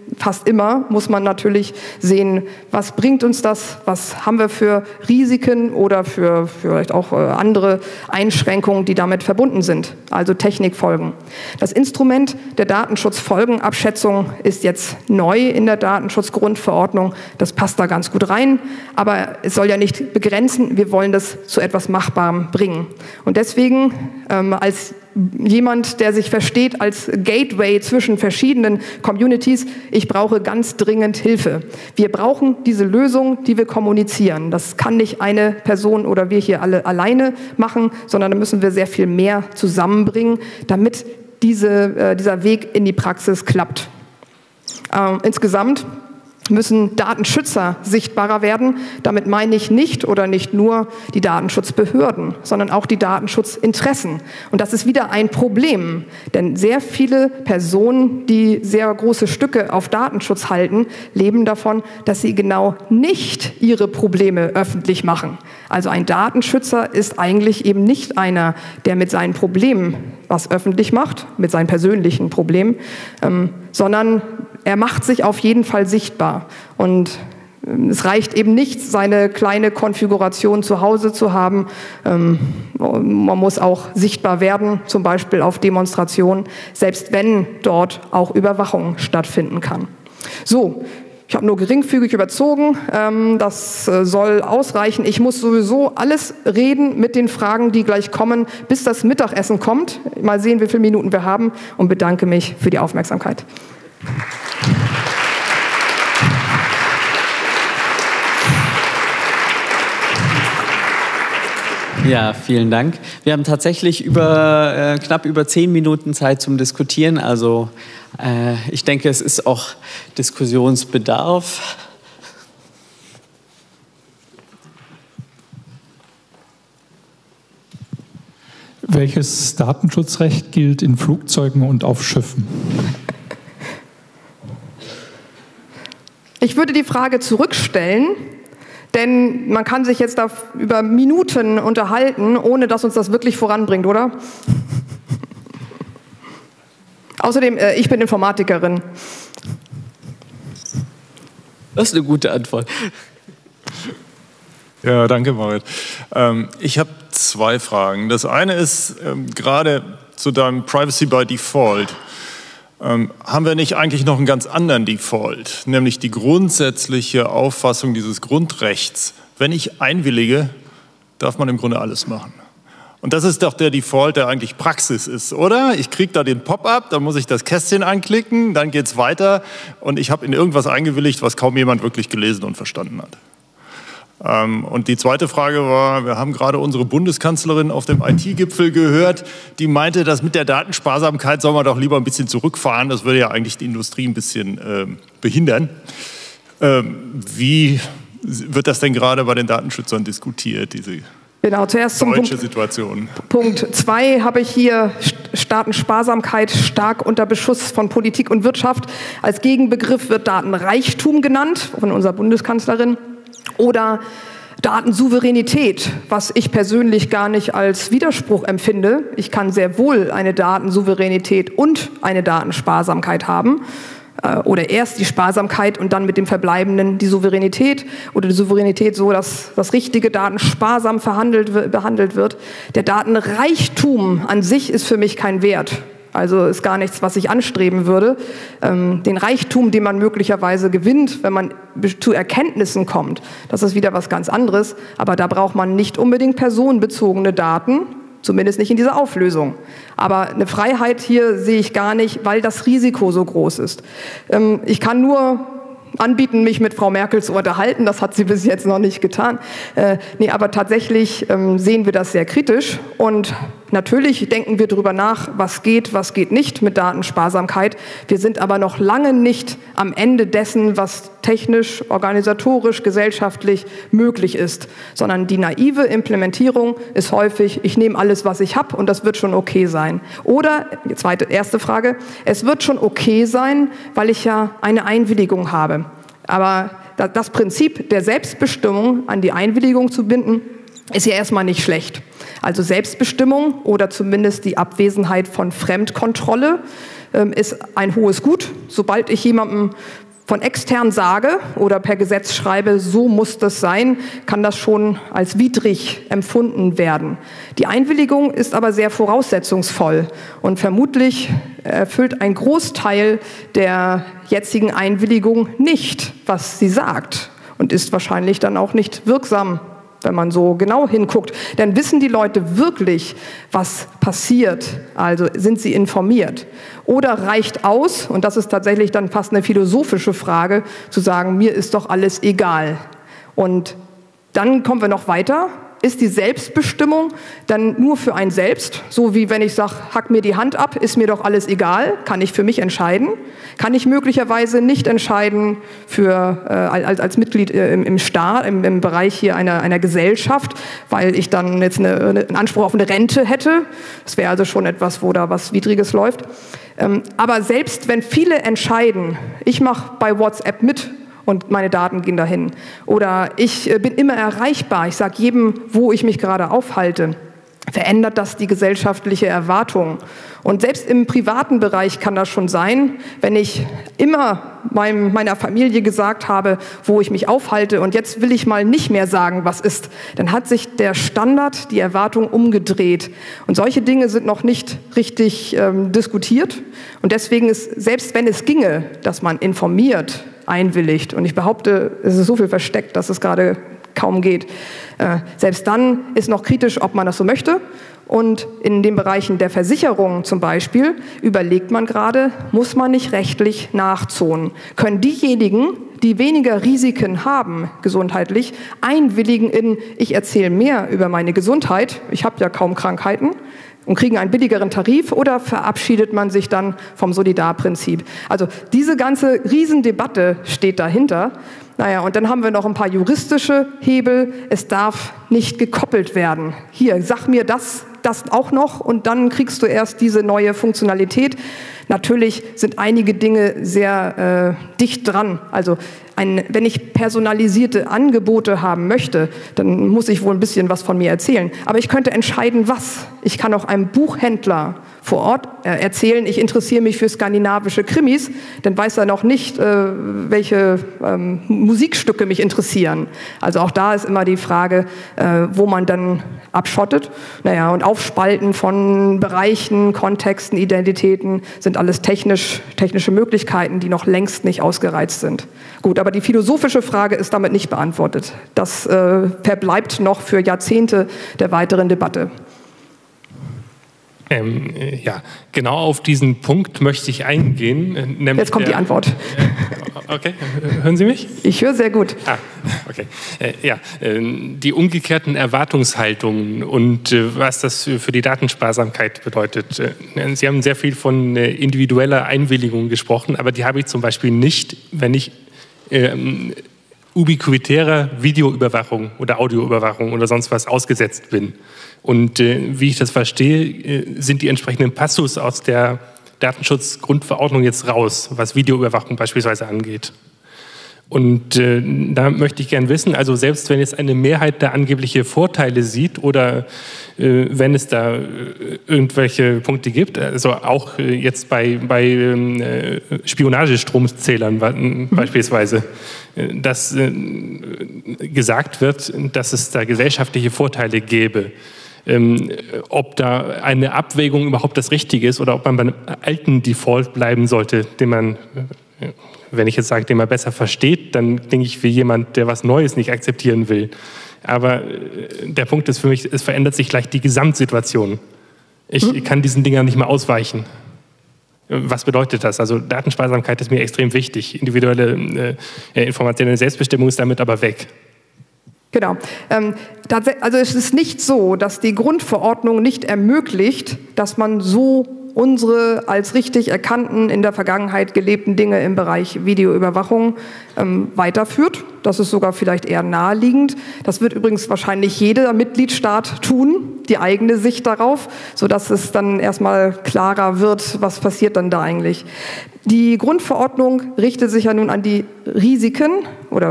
fast immer muss man natürlich sehen, was bringt uns das, was haben wir für Risiken oder für vielleicht auch andere Einschränkungen, die damit verbunden sind, also Technikfolgen. Das Instrument der Datenschutzfolgenabschätzung ist jetzt neu in der Datenschutzgrundverordnung. Das passt da ganz gut rein, aber es soll ja nicht begrenzen, wir wollen das zu etwas Machbarem bringen. Und deswegen als jemand, der sich versteht als Gateway zwischen verschiedenen Communities, ich brauche ganz dringend Hilfe. Wir brauchen diese Lösung, die wir kommunizieren. Das kann nicht eine Person oder wir hier alle alleine machen, sondern da müssen wir sehr viel mehr zusammenbringen, damit dieser Weg in die Praxis klappt. Insgesamt müssen Datenschützer sichtbarer werden. Damit meine ich nicht oder nicht nur die Datenschutzbehörden, sondern auch die Datenschutzinteressen. Und das ist wieder ein Problem, denn sehr viele Personen, die sehr große Stücke auf Datenschutz halten, leben davon, dass sie genau nicht ihre Probleme öffentlich machen. Also ein Datenschützer ist eigentlich eben nicht einer, der mit seinen Problemen was öffentlich macht, mit seinen persönlichen Problemen, sondern er macht sich auf jeden Fall sichtbar. Und es reicht eben nicht, seine kleine Konfiguration zu Hause zu haben. Man muss auch sichtbar werden, zum Beispiel auf Demonstrationen, selbst wenn dort auch Überwachung stattfinden kann. So. Ich habe nur geringfügig überzogen, das soll ausreichen. Ich muss sowieso alles reden mit den Fragen, die gleich kommen, bis das Mittagessen kommt. Mal sehen, wie viele Minuten wir haben und bedanke mich für die Aufmerksamkeit. Ja, vielen Dank. Wir haben tatsächlich knapp über 10 Minuten Zeit zum Diskutieren. Also ich denke, es ist auch Diskussionsbedarf. Welches Datenschutzrecht gilt in Flugzeugen und auf Schiffen? Ich würde die Frage zurückstellen, denn man kann sich jetzt über Minuten unterhalten, ohne dass uns das wirklich voranbringt, oder? Außerdem, ich bin Informatikerin. Das ist eine gute Antwort. Ja, danke, Marit. Ich habe 2 Fragen. Das eine ist gerade zu deinem Privacy by Default. Haben wir nicht eigentlich noch einen ganz anderen Default, nämlich die grundsätzliche Auffassung dieses Grundrechts? Wenn ich einwillige, darf man im Grunde alles machen. Und das ist doch der Default, der eigentlich Praxis ist, oder? Ich kriege da den Pop-up, dann muss ich das Kästchen anklicken, dann geht es weiter und ich habe in irgendwas eingewilligt, was kaum jemand wirklich gelesen und verstanden hat. Und die zweite Frage war, wir haben gerade unsere Bundeskanzlerin auf dem IT-Gipfel gehört, die meinte, dass mit der Datensparsamkeit soll man doch lieber ein bisschen zurückfahren, das würde ja eigentlich die Industrie ein bisschen behindern. Wie wird das denn gerade bei den Datenschützern diskutiert, diese zuerst zum deutsche Situation? Punkt 2 habe ich hier Datensparsamkeit stark unter Beschuss von Politik und Wirtschaft. Als Gegenbegriff wird Datenreichtum genannt von unserer Bundeskanzlerin. Oder Datensouveränität, was ich persönlich gar nicht als Widerspruch empfinde. Ich kann sehr wohl eine Datensouveränität und eine Datensparsamkeit haben. Oder erst die Sparsamkeit und dann mit dem Verbleibenden die Souveränität. Oder die Souveränität so, dass das richtige Daten sparsam behandelt wird. Der Datenreichtum an sich ist für mich kein Wert. Also ist gar nichts, was ich anstreben würde. Den Reichtum, den man möglicherweise gewinnt, wenn man zu Erkenntnissen kommt, das ist wieder was ganz anderes. Aber da braucht man nicht unbedingt personenbezogene Daten, zumindest nicht in dieser Auflösung. Aber eine Freiheit hier sehe ich gar nicht, weil das Risiko so groß ist. Ich kann nur anbieten, mich mit Frau Merkel zu unterhalten. Das hat sie bis jetzt noch nicht getan. Aber tatsächlich sehen wir das sehr kritisch. Und natürlich denken wir darüber nach, was geht nicht mit Datensparsamkeit. Wir sind aber noch lange nicht am Ende dessen, was technisch, organisatorisch, gesellschaftlich möglich ist. Sondern die naive Implementierung ist häufig, ich nehme alles, was ich habe und das wird schon okay sein. Oder, erste Frage, es wird schon okay sein, weil ich ja eine Einwilligung habe. Aber das Prinzip der Selbstbestimmung an die Einwilligung zu binden, ist ja erstmal nicht schlecht. Also Selbstbestimmung oder zumindest die Abwesenheit von Fremdkontrolle ist ein hohes Gut. Sobald ich jemandem von extern sage oder per Gesetz schreibe, so muss das sein, kann das schon als widrig empfunden werden. Die Einwilligung ist aber sehr voraussetzungsvoll und vermutlich erfüllt ein Großteil der jetzigen Einwilligung nicht, was sie sagt, und ist wahrscheinlich dann auch nicht wirksam, wenn man so genau hinguckt. Denn wissen die Leute wirklich, was passiert? Also sind sie informiert? Oder reicht aus, und das ist tatsächlich dann fast eine philosophische Frage, zu sagen, mir ist doch alles egal. Und dann kommen wir noch weiter. Ist die Selbstbestimmung dann nur für ein selbst? So wie wenn ich sage, hack mir die Hand ab, ist mir doch alles egal, kann ich für mich entscheiden? Kann ich möglicherweise nicht entscheiden als Mitglied im Staat, im Bereich hier einer Gesellschaft, weil ich dann jetzt einen Anspruch auf eine Rente hätte? Das wäre also schon etwas, wo da was Widriges läuft. Aber selbst wenn viele entscheiden, ich mache bei WhatsApp mit, und meine Daten gehen dahin. Oder ich bin immer erreichbar, ich sage jedem, wo ich mich gerade aufhalte. Verändert das die gesellschaftliche Erwartung? Und selbst im privaten Bereich kann das schon sein, wenn ich immer meiner Familie gesagt habe, wo ich mich aufhalte und jetzt will ich mal nicht mehr sagen, was ist, dann hat sich der Standard, die Erwartung umgedreht. Und solche Dinge sind noch nicht richtig diskutiert. Und deswegen ist, selbst wenn es ginge, dass man informiert, einwilligt, und ich behaupte, es ist so viel versteckt, dass es gerade kaum geht. Selbst dann ist noch kritisch, ob man das so möchte. Und in den Bereichen der Versicherung zum Beispiel überlegt man gerade, muss man nicht rechtlich nachzonen? Können diejenigen, die weniger Risiken haben, gesundheitlich, einwilligen in, ich erzähle mehr über meine Gesundheit, ich habe ja kaum Krankheiten, und kriegen einen billigeren Tarif, oder verabschiedet man sich dann vom Solidarprinzip? Also diese ganze Riesendebatte steht dahinter. Naja, und dann haben wir noch ein paar juristische Hebel. Es darf nicht gekoppelt werden. Hier, sag mir das auch noch, und dann kriegst du erst diese neue Funktionalität. Natürlich sind einige Dinge sehr dicht dran. Also wenn ich personalisierte Angebote haben möchte, dann muss ich wohl ein bisschen was von mir erzählen. Aber ich könnte entscheiden, was. Ich kann auch einem Buchhändler vor Ort erzählen, ich interessiere mich für skandinavische Krimis, dann weiß er noch nicht, welche Musikstücke mich interessieren. Also auch da ist immer die Frage, wo man dann abschottet. Naja, und Aufspalten von Bereichen, Kontexten, Identitäten sind alles technische Möglichkeiten, die noch längst nicht ausgereizt sind. Gut, aber die philosophische Frage ist damit nicht beantwortet. Das verbleibt noch für Jahrzehnte der weiteren Debatte. Ja, genau auf diesen Punkt möchte ich eingehen. Jetzt kommt die Antwort. Okay, hören Sie mich? Ich höre sehr gut. Okay. Die umgekehrten Erwartungshaltungen und was das für die Datensparsamkeit bedeutet. Sie haben sehr viel von individueller Einwilligung gesprochen, aber die habe ich zum Beispiel nicht, wenn ich ubiquitärer Videoüberwachung oder Audioüberwachung oder sonst was ausgesetzt bin. Und wie ich das verstehe, sind die entsprechenden Passus aus der Datenschutzgrundverordnung jetzt raus, was Videoüberwachung beispielsweise angeht. Und da möchte ich gern wissen, also selbst wenn jetzt eine Mehrheit da angebliche Vorteile sieht oder wenn es da irgendwelche Punkte gibt, also auch jetzt bei Spionagestromzählern beispielsweise, dass gesagt wird, dass es da gesellschaftliche Vorteile gäbe. Ob da eine Abwägung überhaupt das Richtige ist oder ob man beim alten Default bleiben sollte, den man, wenn ich jetzt sage, den man besser versteht, dann denke ich wie jemand, der was Neues nicht akzeptieren will. Aber der Punkt ist für mich, es verändert sich gleich die Gesamtsituation. Ich kann diesen Dingern nicht mehr ausweichen. Was bedeutet das? Also Datensparsamkeit ist mir extrem wichtig. Individuelle informationelle Selbstbestimmung ist damit aber weg. Genau. Also es ist nicht so, dass die Grundverordnung nicht ermöglicht, dass man so unsere als richtig erkannten, in der Vergangenheit gelebten Dinge im Bereich Videoüberwachung weiterführt. Das ist sogar vielleicht eher naheliegend. Das wird übrigens wahrscheinlich jeder Mitgliedstaat tun, die eigene Sicht darauf, sodass es dann erstmal klarer wird, was passiert dann da eigentlich. Die Grundverordnung richtet sich ja nun an die Risiken oder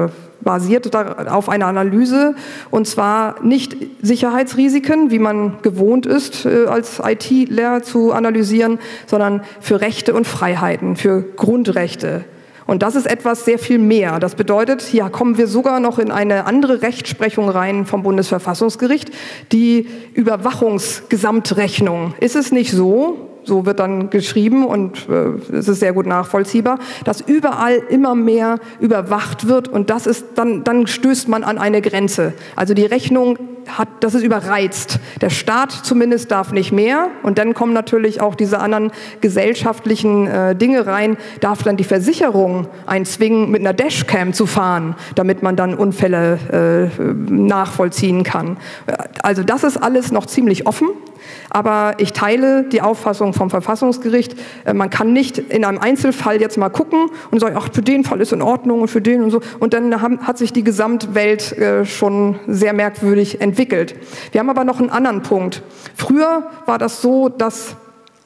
basiert auf einer Analyse, und zwar nicht Sicherheitsrisiken, wie man gewohnt ist, als ITler zu analysieren, sondern für Rechte und Freiheiten, für Grundrechte. Und das ist etwas sehr viel mehr. Das bedeutet, hier kommen wir sogar noch in eine andere Rechtsprechung rein vom Bundesverfassungsgericht, die Überwachungsgesamtrechnung. Ist es nicht so, so wird dann geschrieben und es ist sehr gut nachvollziehbar, dass überall immer mehr überwacht wird, und das ist dann stößt man an eine Grenze. Also die Rechnung das ist überreizt. Der Staat zumindest darf nicht mehr, und dann kommen natürlich auch diese anderen gesellschaftlichen Dinge rein. Darf dann die Versicherung einen zwingen, mit einer Dashcam zu fahren, damit man dann Unfälle nachvollziehen kann. Also das ist alles noch ziemlich offen. Aber ich teile die Auffassung vom Verfassungsgericht, man kann nicht in einem Einzelfall jetzt mal gucken und sagen, ach, für den Fall ist in Ordnung und für den und so. Und dann hat sich die Gesamtwelt schon sehr merkwürdig entwickelt. Wir haben aber noch einen anderen Punkt. Früher war das so, dass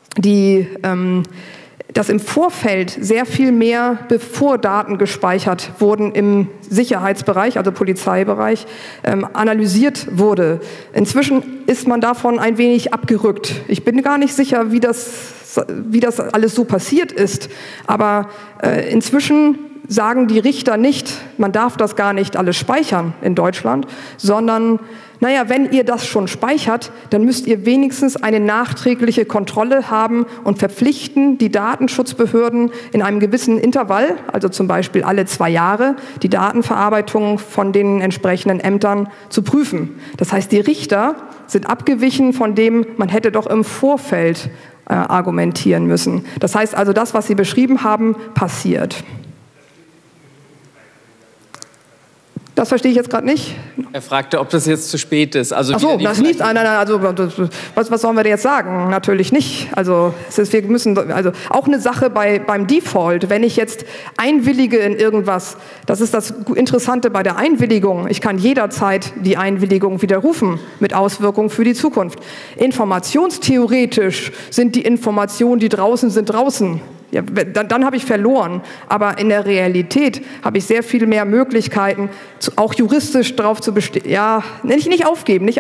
im Vorfeld sehr viel mehr, bevor Daten gespeichert wurden im Sicherheitsbereich, also Polizeibereich, analysiert wurde. Inzwischen ist man davon ein wenig abgerückt. Ich bin gar nicht sicher, wie das alles so passiert ist, aber inzwischen sagen die Richter nicht, man darf das gar nicht alles speichern in Deutschland, sondern naja, wenn ihr das schon speichert, dann müsst ihr wenigstens eine nachträgliche Kontrolle haben und verpflichten die Datenschutzbehörden in einem gewissen Intervall, also zum Beispiel alle 2 Jahre, die Datenverarbeitung von den entsprechenden Ämtern zu prüfen. Das heißt, die Richter sind abgewichen von dem, man hätte doch im Vorfeld argumentieren müssen. Das heißt also, das, was Sie beschrieben haben, passiert. Das verstehe ich jetzt gerade nicht. Er fragte, ob das jetzt zu spät ist. Also ach so, das ist nicht. Nein, also was sollen wir denn jetzt sagen? Natürlich nicht. Also wir müssen auch eine Sache beim Default. Wenn ich jetzt einwillige in irgendwas, das ist das Interessante bei der Einwilligung. Ich kann jederzeit die Einwilligung widerrufen mit Auswirkungen für die Zukunft. Informationstheoretisch sind die Informationen, die draußen sind, draußen. Ja, dann habe ich verloren. Aber in der Realität habe ich sehr viel mehr Möglichkeiten, auch juristisch darauf zu bestehen. Ja, nicht aufgeben.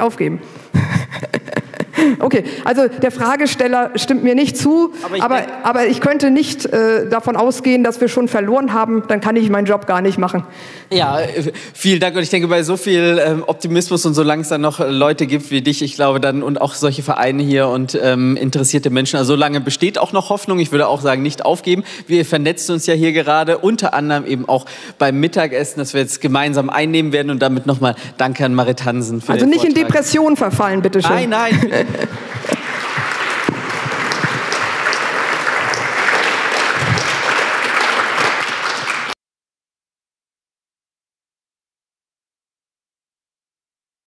Okay, also der Fragesteller stimmt mir nicht zu, aber ich könnte nicht davon ausgehen, dass wir schon verloren haben, dann kann ich meinen Job gar nicht machen. Ja, vielen Dank, und ich denke, bei so viel Optimismus und solange es dann noch Leute gibt wie dich, ich glaube dann, und auch solche Vereine hier und interessierte Menschen, also solange besteht auch noch Hoffnung. Ich würde auch sagen, nicht aufgeben. Wir vernetzen uns ja hier gerade, unter anderem eben auch beim Mittagessen, das wir jetzt gemeinsam einnehmen werden, und damit nochmal danke an Marit Hansen für den Vortrag. Also nicht in Depression verfallen, bitteschön. Nein.